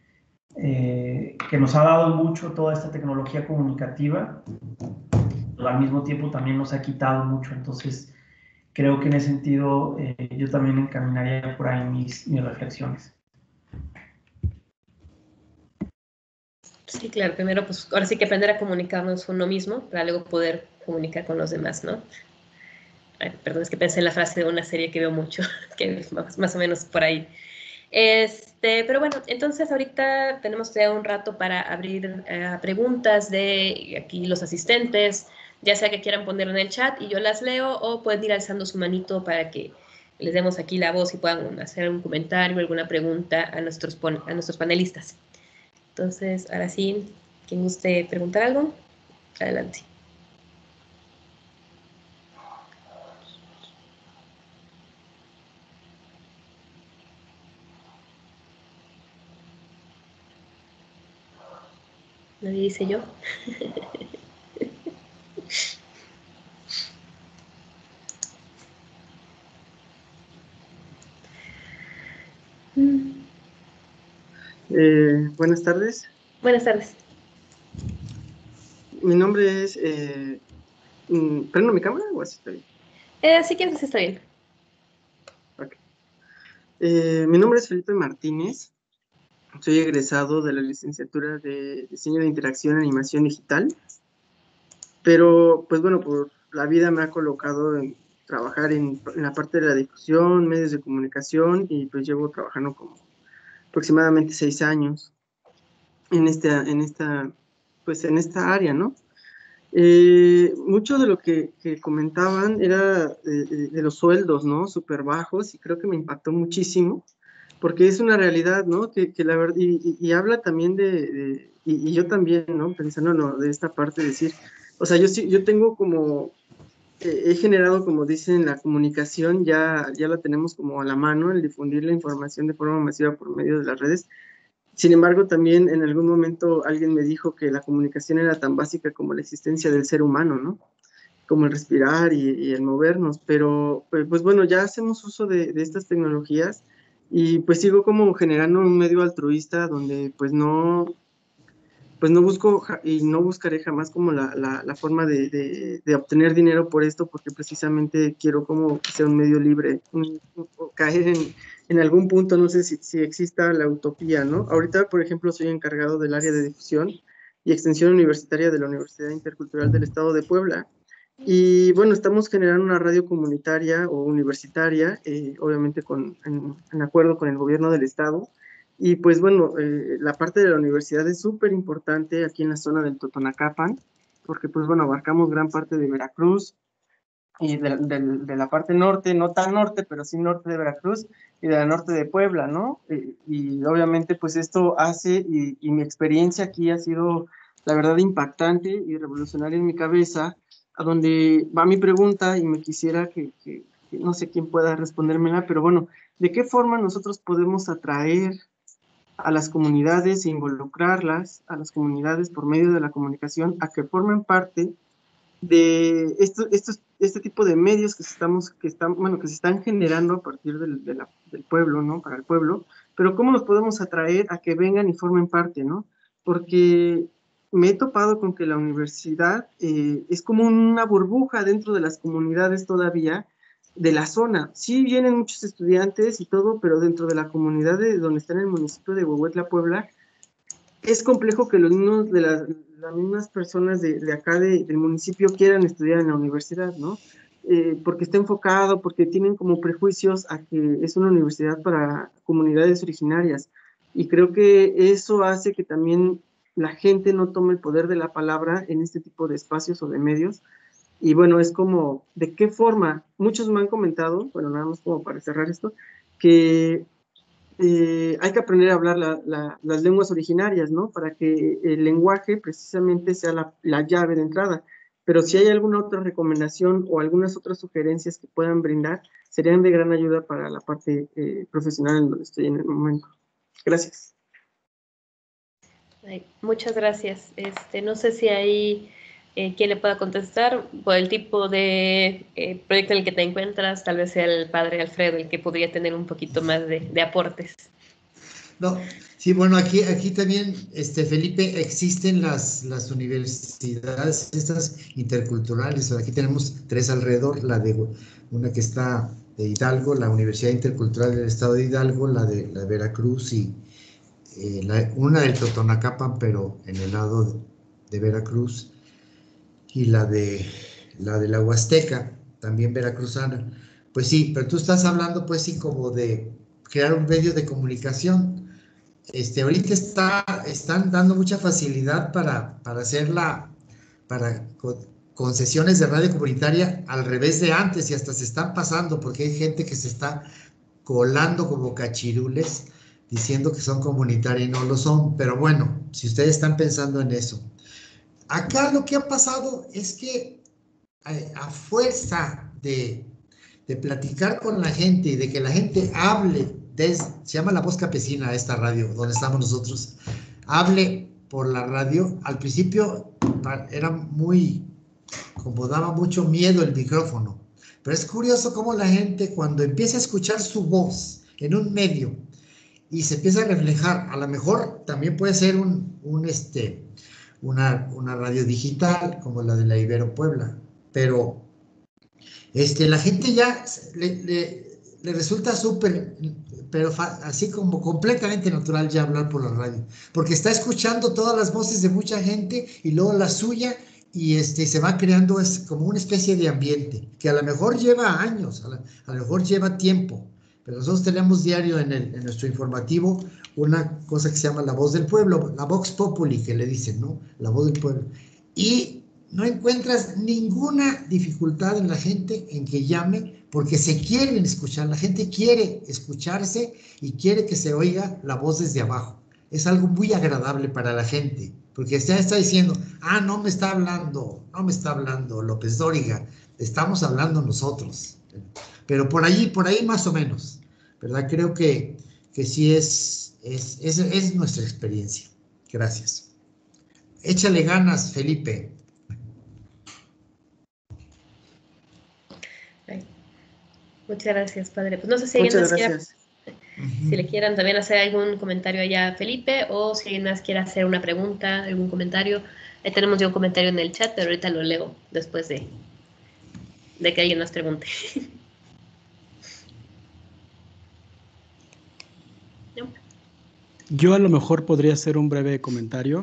nos ha dado mucho toda esta tecnología comunicativa, pero al mismo tiempo también nos ha quitado mucho. Entonces, creo que en ese sentido yo también encaminaría por ahí mis reflexiones. Sí, claro, primero pues ahora sí que aprender a comunicarnos uno mismo para luego poder comunicar con los demás, ¿no? Ay, perdón, es que pensé en la frase de una serie que veo mucho, que es más o menos por ahí. Pero bueno, entonces ahorita tenemos ya un rato para abrir preguntas de aquí los asistentes, ya sea que quieran ponerlo en el chat y yo las leo, o pueden ir alzando su manito para que les demos aquí la voz y puedan hacer algún comentario o alguna pregunta a nuestros panelistas. Entonces, ahora sí, quien guste preguntar algo, adelante. Nadie dice yo. Buenas tardes. Buenas tardes. Mi nombre es... ¿prendo mi cámara o así está bien? Si quieres, así está bien. Okay. Mi nombre es Felipe Martínez. Soy egresado de la licenciatura de Diseño de Interacción y Animación Digital. Pero, pues bueno, por la vida me ha colocado en trabajar en la parte de la difusión, medios de comunicación, y pues llevo trabajando como aproximadamente 6 años en esta área, ¿no? Mucho de lo que comentaban era de los sueldos, ¿no? Súper bajos, y creo que me impactó muchísimo, porque es una realidad, ¿no? Que la verdad, y habla también y yo también, ¿no? Pensándolo de esta parte, decir, o sea, yo tengo como, he generado, como dicen, la comunicación, ya la tenemos como a la mano, el difundir la información de forma masiva por medio de las redes. Sin embargo, también en algún momento alguien me dijo que la comunicación era tan básica como la existencia del ser humano, ¿no? Como el respirar y el movernos, pero pues bueno, ya hacemos uso de estas tecnologías, y pues sigo como generando un medio altruista donde pues no busco y no buscaré jamás como la forma de obtener dinero por esto, porque precisamente quiero como que sea un medio libre, o caer en algún punto, no sé si exista la utopía, ¿no? Ahorita, por ejemplo, soy encargado del área de difusión y extensión universitaria de la Universidad Intercultural del Estado de Puebla, y bueno, estamos generando una radio comunitaria o universitaria, obviamente en acuerdo con el gobierno del Estado. Y pues bueno, la parte de la universidad es súper importante aquí en la zona del Totonacapan, porque pues bueno, abarcamos gran parte de Veracruz y de la parte norte, no tan norte, pero sí norte de Veracruz y de la norte de Puebla, ¿no? Y obviamente pues esto hace, y mi experiencia aquí ha sido, la verdad, impactante y revolucionaria en mi cabeza, a donde va mi pregunta, y me quisiera que no sé quién pueda respondérmela, pero bueno, ¿de qué forma nosotros podemos atraer a las comunidades e involucrarlas, a las comunidades por medio de la comunicación, a que formen parte de este tipo de medios que se están generando a partir del pueblo, ¿no? Para el pueblo, pero cómo los podemos atraer a que vengan y formen parte, ¿no? Porque me he topado con que la universidad es como una burbuja dentro de las comunidades todavía, de la zona. Sí vienen muchos estudiantes y todo, pero dentro de la comunidad de donde está en el municipio de Huehuetla, Puebla, es complejo que los niños de las mismas personas de acá del municipio quieran estudiar en la universidad, ¿no? Porque está enfocado, porque tienen como prejuicios a que es una universidad para comunidades originarias. Y creo que eso hace que también la gente no tome el poder de la palabra en este tipo de espacios o de medios. Y bueno, es como, ¿de qué forma? Muchos me han comentado, bueno, nada más como para cerrar esto, que hay que aprender a hablar las lenguas originarias, ¿no? Para que el lenguaje precisamente sea la llave de entrada. Pero si hay alguna otra recomendación o algunas otras sugerencias que puedan brindar, serían de gran ayuda para la parte profesional en donde estoy en el momento. Gracias. Ay, muchas gracias. No sé si hay quien le pueda contestar por el tipo de proyecto en el que te encuentras. Tal vez sea el padre Alfredo el que podría tener un poquito más de aportes. No, sí, bueno, aquí también, Felipe, existen las universidades estas interculturales. Aquí tenemos 3 alrededor, una que está de Hidalgo, la Universidad Intercultural del Estado de Hidalgo, la de Veracruz, y una del Totonacapan, pero en el lado de Veracruz, y la de la Huasteca, también veracruzana. Pues sí, pero tú estás hablando, pues sí, como de crear un medio de comunicación. Ahorita están dando mucha facilidad para para concesiones de radio comunitaria al revés de antes, y hasta se están pasando, porque hay gente que se está colando como cachirules diciendo que son comunitarias y no lo son. Pero bueno, si ustedes están pensando en eso. Acá lo que ha pasado es que a fuerza de platicar con la gente y de que la gente hable, se llama La Voz Campesina esta radio, donde estamos nosotros, hable por la radio. Al principio era como daba mucho miedo el micrófono, pero es curioso cómo la gente, cuando empieza a escuchar su voz en un medio y se empieza a reflejar, a lo mejor también puede ser una radio digital como la de la Ibero Puebla, pero la gente ya le resulta súper, pero así como completamente natural ya hablar por la radio, porque está escuchando todas las voces de mucha gente y luego la suya, y se va creando como una especie de ambiente que a lo mejor lleva años, a lo mejor lleva tiempo, pero nosotros tenemos diario en nuestro informativo una cosa que se llama La Voz del Pueblo, la Vox Populi, que le dicen, ¿no? La Voz del Pueblo. Y no encuentras ninguna dificultad en la gente en que llame, porque se quieren escuchar, la gente quiere escucharse y quiere que se oiga la voz desde abajo. Es algo muy agradable para la gente, porque ya está diciendo, no me está hablando López Dóriga, estamos hablando nosotros. Pero por ahí más o menos, ¿verdad? Creo que sí es nuestra experiencia. Gracias. Échale ganas, Felipe. Muchas gracias, padre. Pues no sé si alguien más quiera, si le quieran también hacer algún comentario allá a Felipe, o si alguien más quiere hacer una pregunta, algún comentario. Ahí tenemos ya un comentario en el chat, pero ahorita lo leo después de que alguien nos pregunte. ¿No? Yo a lo mejor podría hacer un breve comentario.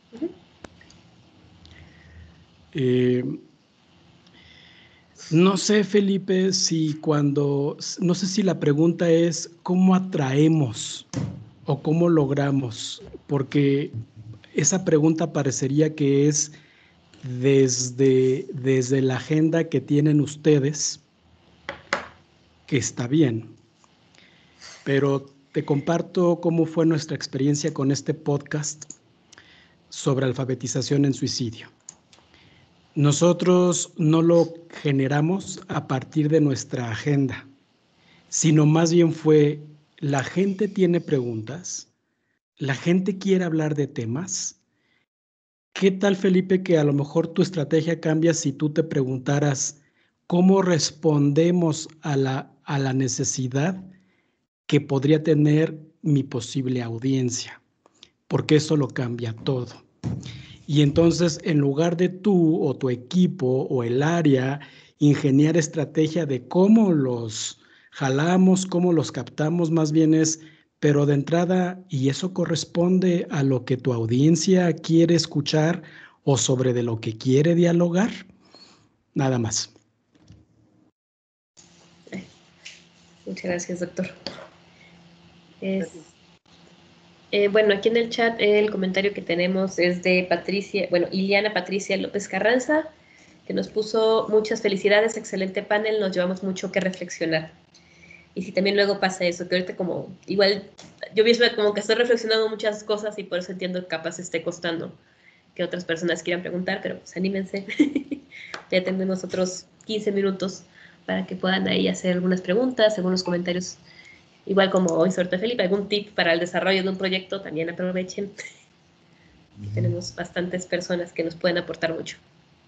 No sé, Felipe, no sé si la pregunta es ¿cómo atraemos o cómo logramos? Porque esa pregunta parecería que es desde la agenda que tienen ustedes, que está bien. Pero te comparto cómo fue nuestra experiencia con este podcast sobre alfabetización en suicidio. Nosotros no lo generamos a partir de nuestra agenda, sino más bien fue, la gente tiene preguntas, la gente quiere hablar de temas. ¿Qué tal, Felipe, que a lo mejor tu estrategia cambia si tú te preguntaras cómo respondemos a la necesidad que podría tener mi posible audiencia? Porque eso lo cambia todo. Y entonces, en lugar de tú o tu equipo o el área ingeniar estrategia de cómo los jalamos, cómo los captamos, más bien es, pero de entrada, ¿y eso corresponde a lo que tu audiencia quiere escuchar o sobre de lo que quiere dialogar? Nada más. Muchas gracias, doctor. Bueno, aquí en el chat el comentario que tenemos es de Iliana Patricia López Carranza, que nos puso muchas felicidades, excelente panel, nos llevamos mucho que reflexionar. Y si también luego pasa eso, que ahorita igual yo misma como que estoy reflexionando muchas cosas y por eso entiendo que capaz esté costando que otras personas quieran preguntar, pero pues anímense. Ya tenemos otros 15 minutos para que puedan ahí hacer algunas preguntas, algunos comentarios. Igual como hoy suerte Felipe, algún tip para el desarrollo de un proyecto, también aprovechen. Tenemos bastantes personas que nos pueden aportar mucho.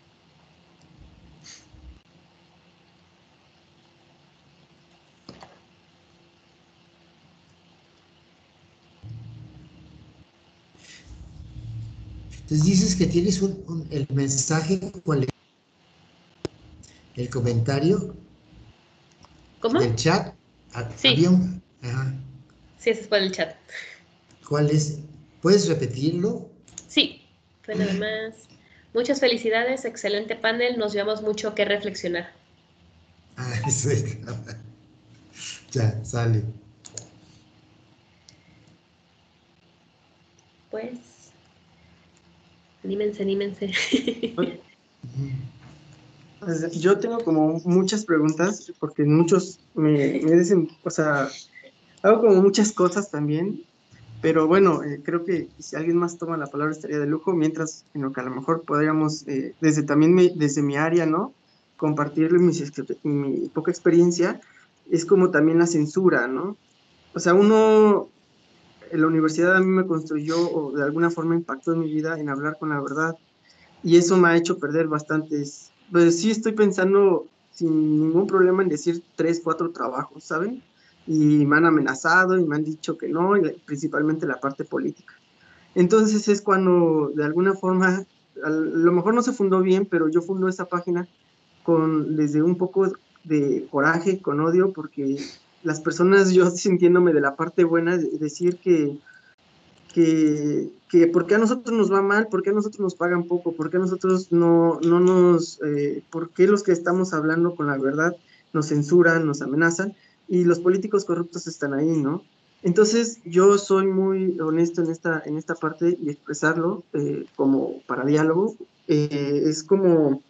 Entonces dices que tienes el mensaje, ¿cuál es? El comentario. ¿Cómo? Del chat. Sí. Había un... Ajá. Sí, ese es por el chat. ¿Cuál es? ¿Puedes repetirlo? Sí, fue nada más. Muchas felicidades, excelente panel, nos llevamos mucho que reflexionar. Eso es. Ya, sale. Pues, anímense. Yo tengo como muchas preguntas, porque muchos me dicen, o sea, hago como muchas cosas también, pero bueno, creo que si alguien más toma la palabra estaría de lujo, mientras en lo que a lo mejor podríamos, desde mi área, ¿no? Compartirle mi poca experiencia, es como también la censura, ¿no? O sea, en la universidad a mí me construyó o de alguna forma impactó en mi vida en hablar con la verdad, y eso me ha hecho perder bastantes, pues sí estoy pensando sin ningún problema en decir 3, 4 trabajos, ¿saben? Y me han amenazado y me han dicho que no, y principalmente la parte política. Entonces es cuando de alguna forma, a lo mejor no se fundó bien, pero yo fundo esa página desde un poco de coraje, con odio, porque las personas, yo sintiéndome de la parte buena, de decir que por qué a nosotros nos va mal, por qué a nosotros nos pagan poco, por qué a nosotros por qué los que estamos hablando con la verdad nos censuran, nos amenazan, y los políticos corruptos están ahí, ¿no? Entonces yo soy muy honesto en esta parte y expresarlo como para diálogo. Es como,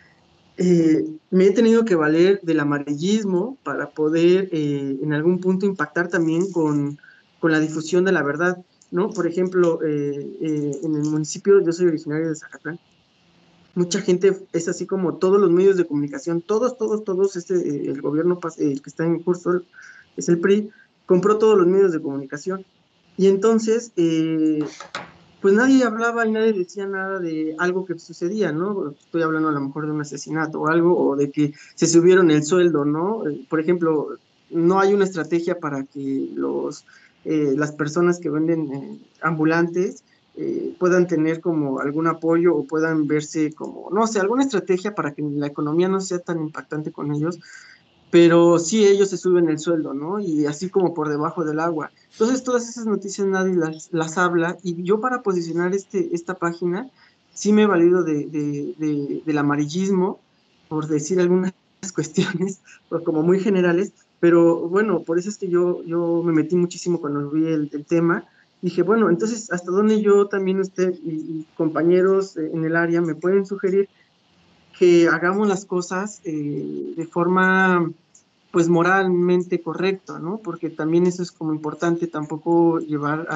me he tenido que valer del amarillismo para poder en algún punto impactar también con la difusión de la verdad, ¿no? Por ejemplo, en el municipio, yo soy originario de Zacatlán, mucha gente es así como todos los medios de comunicación, todos, el gobierno el que está en curso es el PRI, compró todos los medios de comunicación. Y entonces, pues nadie hablaba y nadie decía nada de algo que sucedía, ¿no? Estoy hablando a lo mejor de un asesinato o algo, o de que se subieron el sueldo, ¿no? Por ejemplo, no hay una estrategia para que las personas que venden ambulantes puedan tener como algún apoyo o puedan verse como, no sé, alguna estrategia para que la economía no sea tan impactante con ellos, pero sí ellos se suben el sueldo, ¿no? Y así como por debajo del agua. Entonces todas esas noticias nadie las habla, y yo para posicionar esta página sí me he valido del amarillismo, por decir algunas cuestiones pues, como muy generales, pero bueno, por eso es que yo me metí muchísimo cuando vi el tema. Dije, bueno, entonces, ¿hasta dónde yo también usted y compañeros en el área me pueden sugerir que hagamos las cosas de forma, pues, moralmente correcta, ¿no? Porque también eso es como importante, tampoco llevar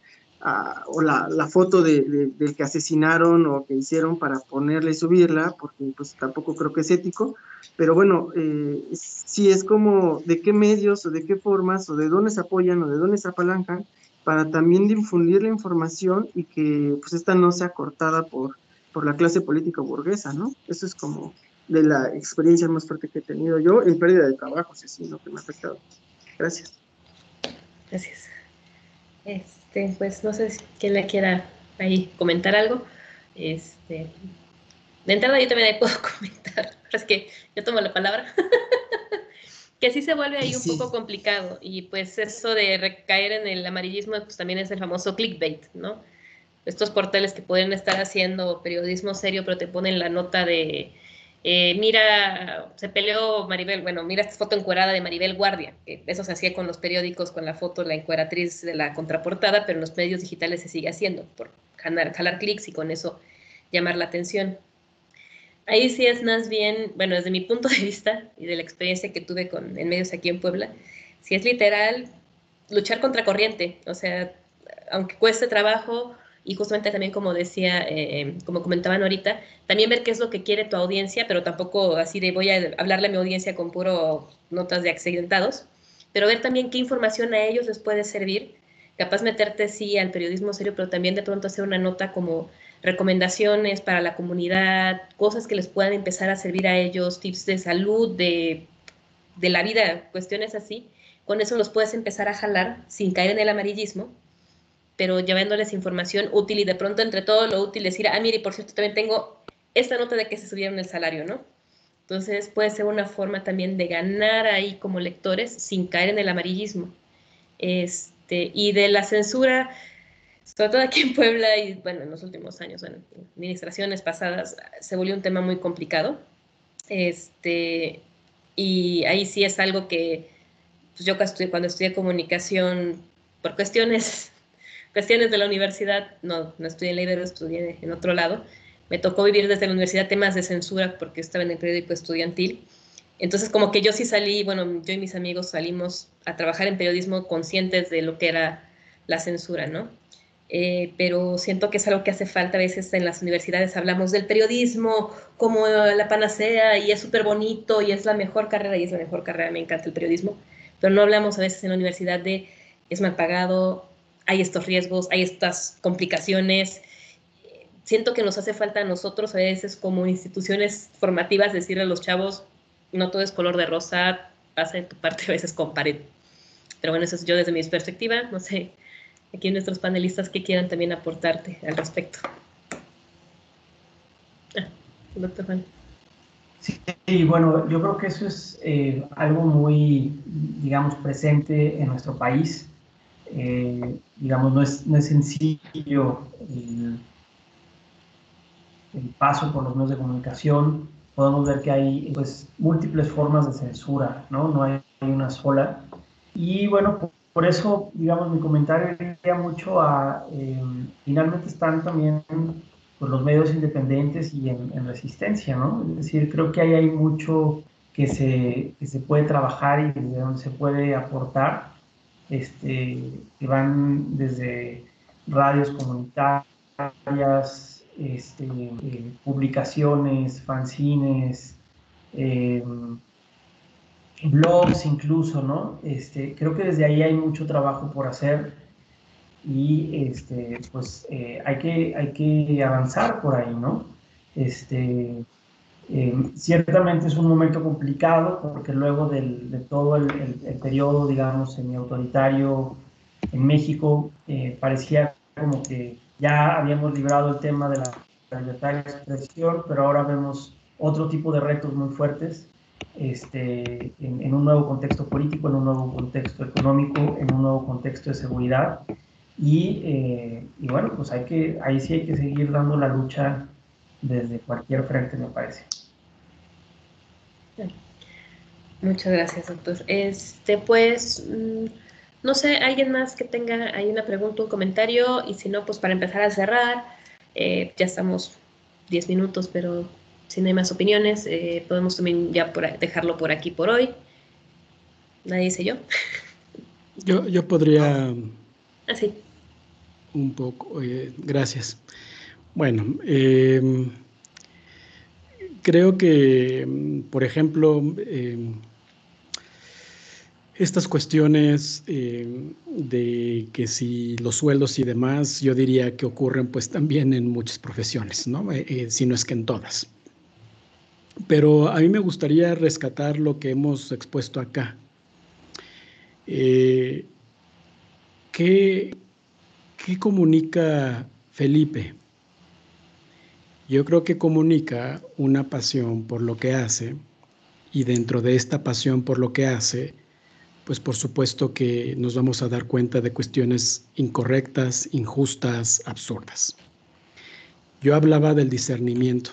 o la foto del que asesinaron o que hicieron para ponerla y subirla, porque pues tampoco creo que es ético, pero bueno, sí es como de qué medios o de qué formas o de dónde se apoyan o de dónde se apalancan para también difundir la información y que pues esta no sea cortada por la clase política burguesa, ¿no? Eso es como de la experiencia más fuerte que he tenido yo en pérdida de trabajo, sí, ¿no? Que me ha afectado. Gracias. Gracias. Pues no sé si quién le quiera ahí comentar algo. De entrada yo también ahí puedo comentar, pero es que yo tomo la palabra. Que sí se vuelve ahí un poco complicado, y pues eso de recaer en el amarillismo pues también es el famoso clickbait, ¿no? Estos portales que pueden estar haciendo periodismo serio, pero te ponen la nota de mira, se peleó Maribel, bueno, mira esta foto encuerada de Maribel Guardia, que eso se hacía con los periódicos, con la foto, la encueratriz de la contraportada, pero en los medios digitales se sigue haciendo, por jalar clics y con eso llamar la atención. Ahí sí es más bien, bueno, desde mi punto de vista y de la experiencia que tuve en medios aquí en Puebla, sí es literal luchar contra corriente, o sea, aunque cueste trabajo, y justamente también como decía, como comentaban ahorita, también ver qué es lo que quiere tu audiencia, pero tampoco así de voy a hablarle a mi audiencia con puro notas de accidentados, pero ver también qué información a ellos les puede servir, capaz meterte sí al periodismo serio, pero también de pronto hacer una nota como recomendaciones para la comunidad, cosas que les puedan empezar a servir a ellos, tips de salud, de la vida, cuestiones así. Con eso los puedes empezar a jalar sin caer en el amarillismo, pero llevándoles información útil, y de pronto entre todo lo útil decir, mire, por cierto, también tengo esta nota de que se subieron el salario, ¿no? Entonces puede ser una forma también de ganar ahí como lectores sin caer en el amarillismo. Y de la censura, sobre todo aquí en Puebla y bueno, en los últimos años, bueno, en administraciones pasadas, se volvió un tema muy complicado. Y ahí sí es algo que pues yo cuando estudié comunicación, por cuestiones de la universidad, no estudié en la Ibero, estudié en otro lado, me tocó vivir desde la universidad temas de censura porque estaba en el periódico estudiantil. Entonces como que yo sí salí, bueno, yo y mis amigos salimos a trabajar en periodismo conscientes de lo que era la censura, ¿no? Pero siento que es algo que hace falta a veces en las universidades. Hablamos del periodismo como la panacea y es súper bonito y es la mejor carrera, y es la mejor carrera, me encanta el periodismo, pero no hablamos a veces en la universidad de es mal pagado, hay estos riesgos, hay estas complicaciones. Siento que nos hace falta a nosotros a veces como instituciones formativas decirle a los chavos, no todo es color de rosa, pasa de tu parte a veces con pared. Pero bueno, eso es yo desde mi perspectiva, no sé, aquí nuestros panelistas que quieran también aportarte al respecto. Doctor Juan. Sí, bueno, yo creo que eso es algo muy, digamos, presente en nuestro país. Digamos, no es sencillo el paso por los medios de comunicación. Podemos ver que hay pues múltiples formas de censura, ¿no? No hay una sola. Y bueno, por eso, digamos, mi comentario iría mucho a, finalmente están también pues, los medios independientes y en resistencia, ¿no? Es decir, creo que ahí hay mucho que se puede trabajar y desde donde se puede aportar, que van desde radios comunitarias, publicaciones, fanzines, blogs incluso, ¿no? Creo que desde ahí hay mucho trabajo por hacer y pues hay que avanzar por ahí, ¿no? Ciertamente es un momento complicado porque luego de todo el periodo, digamos, semi-autoritario en México, parecía como que ya habíamos librado el tema de la libertad de expresión, pero ahora vemos otro tipo de retos muy fuertes en un nuevo contexto político, en un nuevo contexto económico, en un nuevo contexto de seguridad. Y bueno, pues ahí sí hay que seguir dando la lucha desde cualquier frente, me parece. Muchas gracias, doctor. Pues, no sé, alguien más que tenga ahí una pregunta, un comentario, y si no, pues para empezar a cerrar, ya estamos 10 minutos, pero si no hay más opiniones, podemos también ya dejarlo por aquí por hoy. ¿Nadie dice yo? Yo podría Sí. un poco, gracias. Bueno, creo que, por ejemplo, estas cuestiones de que si los sueldos y demás, yo diría que ocurren pues también en muchas profesiones, ¿no? Si no es que en todas. Pero a mí me gustaría rescatar lo que hemos expuesto acá. ¿Qué comunica Felipe? Yo creo que comunica una pasión por lo que hace, y dentro de esta pasión por lo que hace, pues por supuesto que nos vamos a dar cuenta de cuestiones incorrectas, injustas, absurdas. Yo hablaba del discernimiento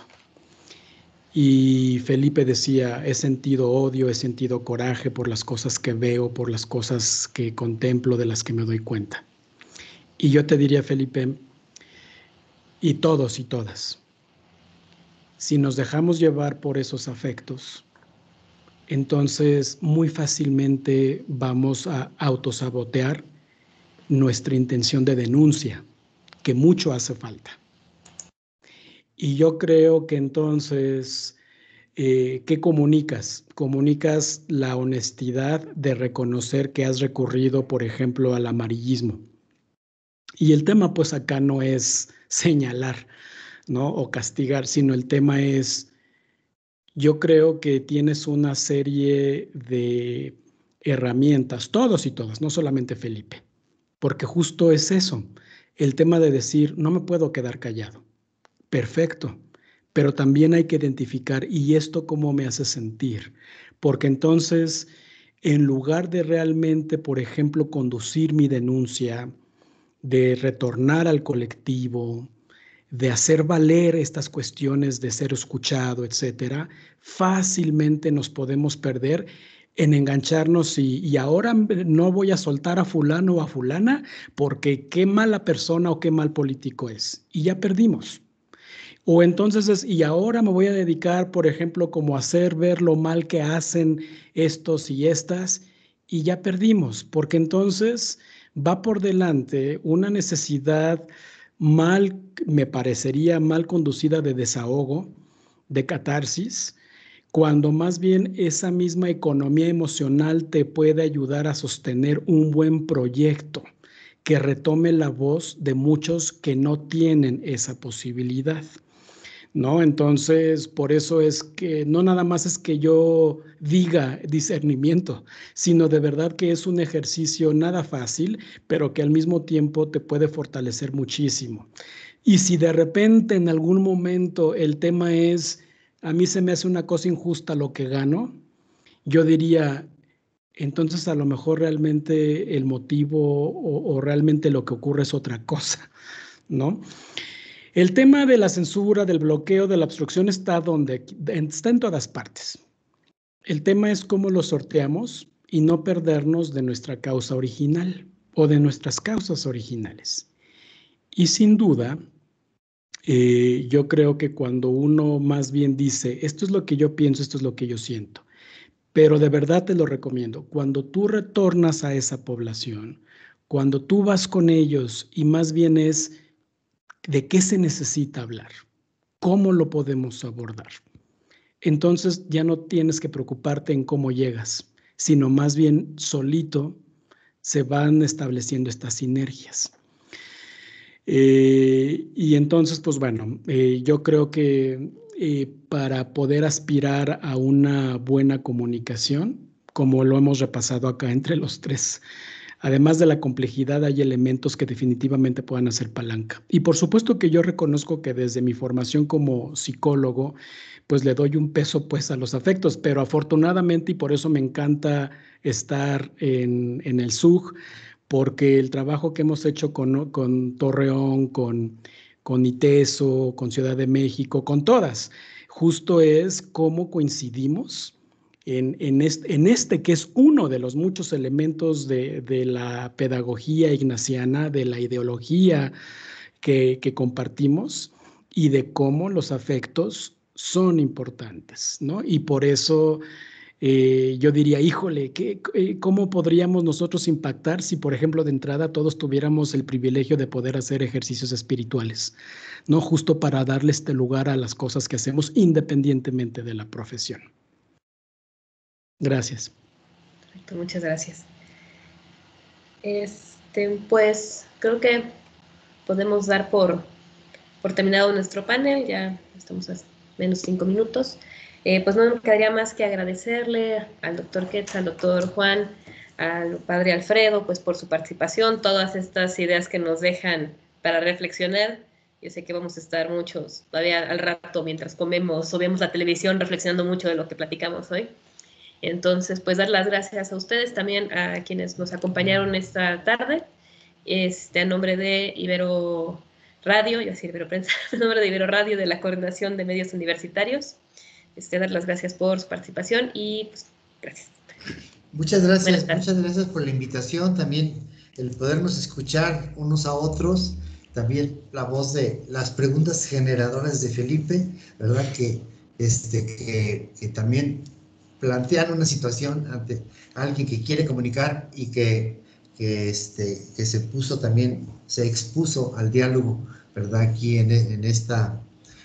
y Felipe decía, he sentido odio, he sentido coraje por las cosas que veo, por las cosas que contemplo, de las que me doy cuenta. Y yo te diría, Felipe, y todos y todas, si nos dejamos llevar por esos afectos, entonces muy fácilmente vamos a autosabotear nuestra intención de denuncia, que mucho hace falta. Y yo creo que entonces, ¿qué comunicas? Comunicas la honestidad de reconocer que has recurrido, por ejemplo, al amarillismo. Y el tema pues acá no es señalar, ¿no? O castigar, sino el tema es, yo creo que tienes una serie de herramientas, todos y todas, no solamente Felipe, porque justo es eso, el tema de decir, no me puedo quedar callado. Perfecto, pero también hay que identificar, ¿y esto cómo me hace sentir? Porque entonces, en lugar de realmente, por ejemplo, conducir mi denuncia, de retornar al colectivo, de hacer valer estas cuestiones de ser escuchado, etcétera, fácilmente nos podemos perder en engancharnos y ahora no voy a soltar a fulano o a fulana porque qué mala persona o qué mal político es. Y ya perdimos. O entonces y ahora me voy a dedicar, por ejemplo, como a hacer ver lo mal que hacen estos y estas, y ya perdimos, porque entonces va por delante una necesidad me parecería mal conducida de desahogo, de catarsis, cuando más bien esa misma economía emocional te puede ayudar a sostener un buen proyecto que retome la voz de muchos que no tienen esa posibilidad, ¿no? Entonces, por eso es que no nada más es que yo diga discernimiento, sino de verdad que es un ejercicio nada fácil, pero que al mismo tiempo te puede fortalecer muchísimo. Y si de repente en algún momento el tema es, a mí se me hace una cosa injusta lo que gano, yo diría, entonces a lo mejor realmente el motivo o realmente lo que ocurre es otra cosa, ¿no? El tema de la censura, del bloqueo, de la obstrucción está en todas partes. El tema es cómo lo sorteamos y no perdernos de nuestra causa original o de nuestras causas originales. Y sin duda, Yo creo que cuando uno más bien dice, esto es lo que yo pienso, esto es lo que yo siento, pero de verdad te lo recomiendo, cuando tú retornas a esa población, cuando tú vas con ellos y más bien es de qué se necesita hablar, cómo lo podemos abordar. Entonces ya no tienes que preocuparte en cómo llegas, sino más bien solito se van estableciendo estas sinergias. Y entonces, pues bueno, yo creo que para poder aspirar a una buena comunicación, como lo hemos repasado acá entre los tres, además de la complejidad, hay elementos que definitivamente puedan hacer palanca. Y por supuesto que yo reconozco que desde mi formación como psicólogo, pues le doy un peso pues a los afectos, pero afortunadamente, y por eso me encanta estar en el SUG, porque el trabajo que hemos hecho con Torreón, con ITESO, con Ciudad de México, con todas, justo es cómo coincidimos en este que es uno de los muchos elementos de la pedagogía ignaciana, de la ideología que compartimos y de cómo los afectos son importantes, ¿no? Y por eso yo diría, híjole, ¿cómo podríamos nosotros impactar si, por ejemplo, de entrada todos tuviéramos el privilegio de poder hacer ejercicios espirituales, ¿no? Justo para darle este lugar a las cosas que hacemos independientemente de la profesión. Gracias. Perfecto, muchas gracias. Pues creo que podemos dar por terminado nuestro panel, ya estamos a menos 5 minutos. Pues no me quedaría más que agradecerle al doctor Quetzal, al doctor Juan, al padre Alfredo, pues por su participación, todas estas ideas que nos dejan para reflexionar. Yo sé que vamos a estar muchos todavía al rato mientras comemos o vemos la televisión reflexionando mucho de lo que platicamos hoy. Entonces, pues dar las gracias a ustedes, también a quienes nos acompañaron esta tarde, a nombre de Ibero Radio, yo decía Ibero Prensa, en nombre de Ibero Radio, de la Coordinación de Medios Universitarios, dar las gracias por su participación y pues gracias. Muchas gracias por la invitación, también el podernos escuchar unos a otros, también la voz de las preguntas generadoras de Felipe, ¿verdad? Que también plantean una situación ante alguien que quiere comunicar y que se expuso al diálogo, ¿verdad? Aquí en esta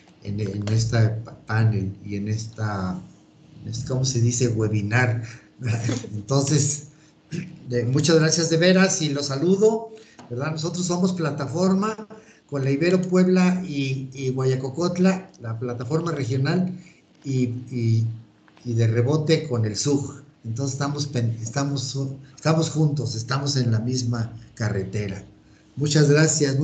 panel y en esta, ¿cómo se dice? Webinar. Entonces, muchas gracias de veras y los saludo, ¿verdad? Nosotros somos plataforma con la Ibero Puebla y Guayacocotla, la plataforma regional y de rebote con el SUG. Entonces estamos juntos, estamos en la misma carretera. Muchas gracias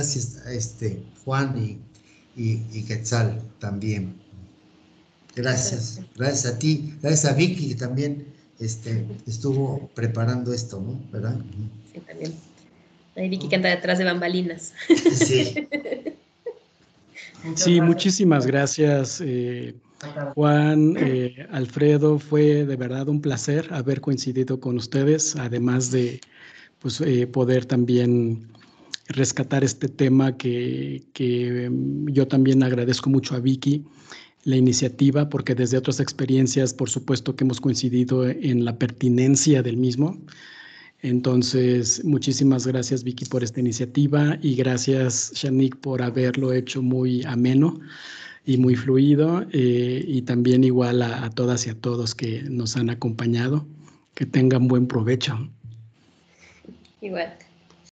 Juan y Quetzal también. Gracias a ti, gracias a Vicky que también estuvo preparando esto, ¿no? ¿Verdad? Sí, también. Hay Vicky que anda detrás de bambalinas. Sí. Sí, muchísimas gracias, Juan, Alfredo. Fue de verdad un placer haber coincidido con ustedes, además de pues, poder también rescatar este tema que yo también agradezco mucho a Vicky la iniciativa, porque desde otras experiencias, por supuesto que hemos coincidido en la pertinencia del mismo. Entonces, muchísimas gracias, Vicky, por esta iniciativa y gracias, Shanique, por haberlo hecho muy ameno y muy fluido y también igual a todas y a todos que nos han acompañado. Que tengan buen provecho. Igual.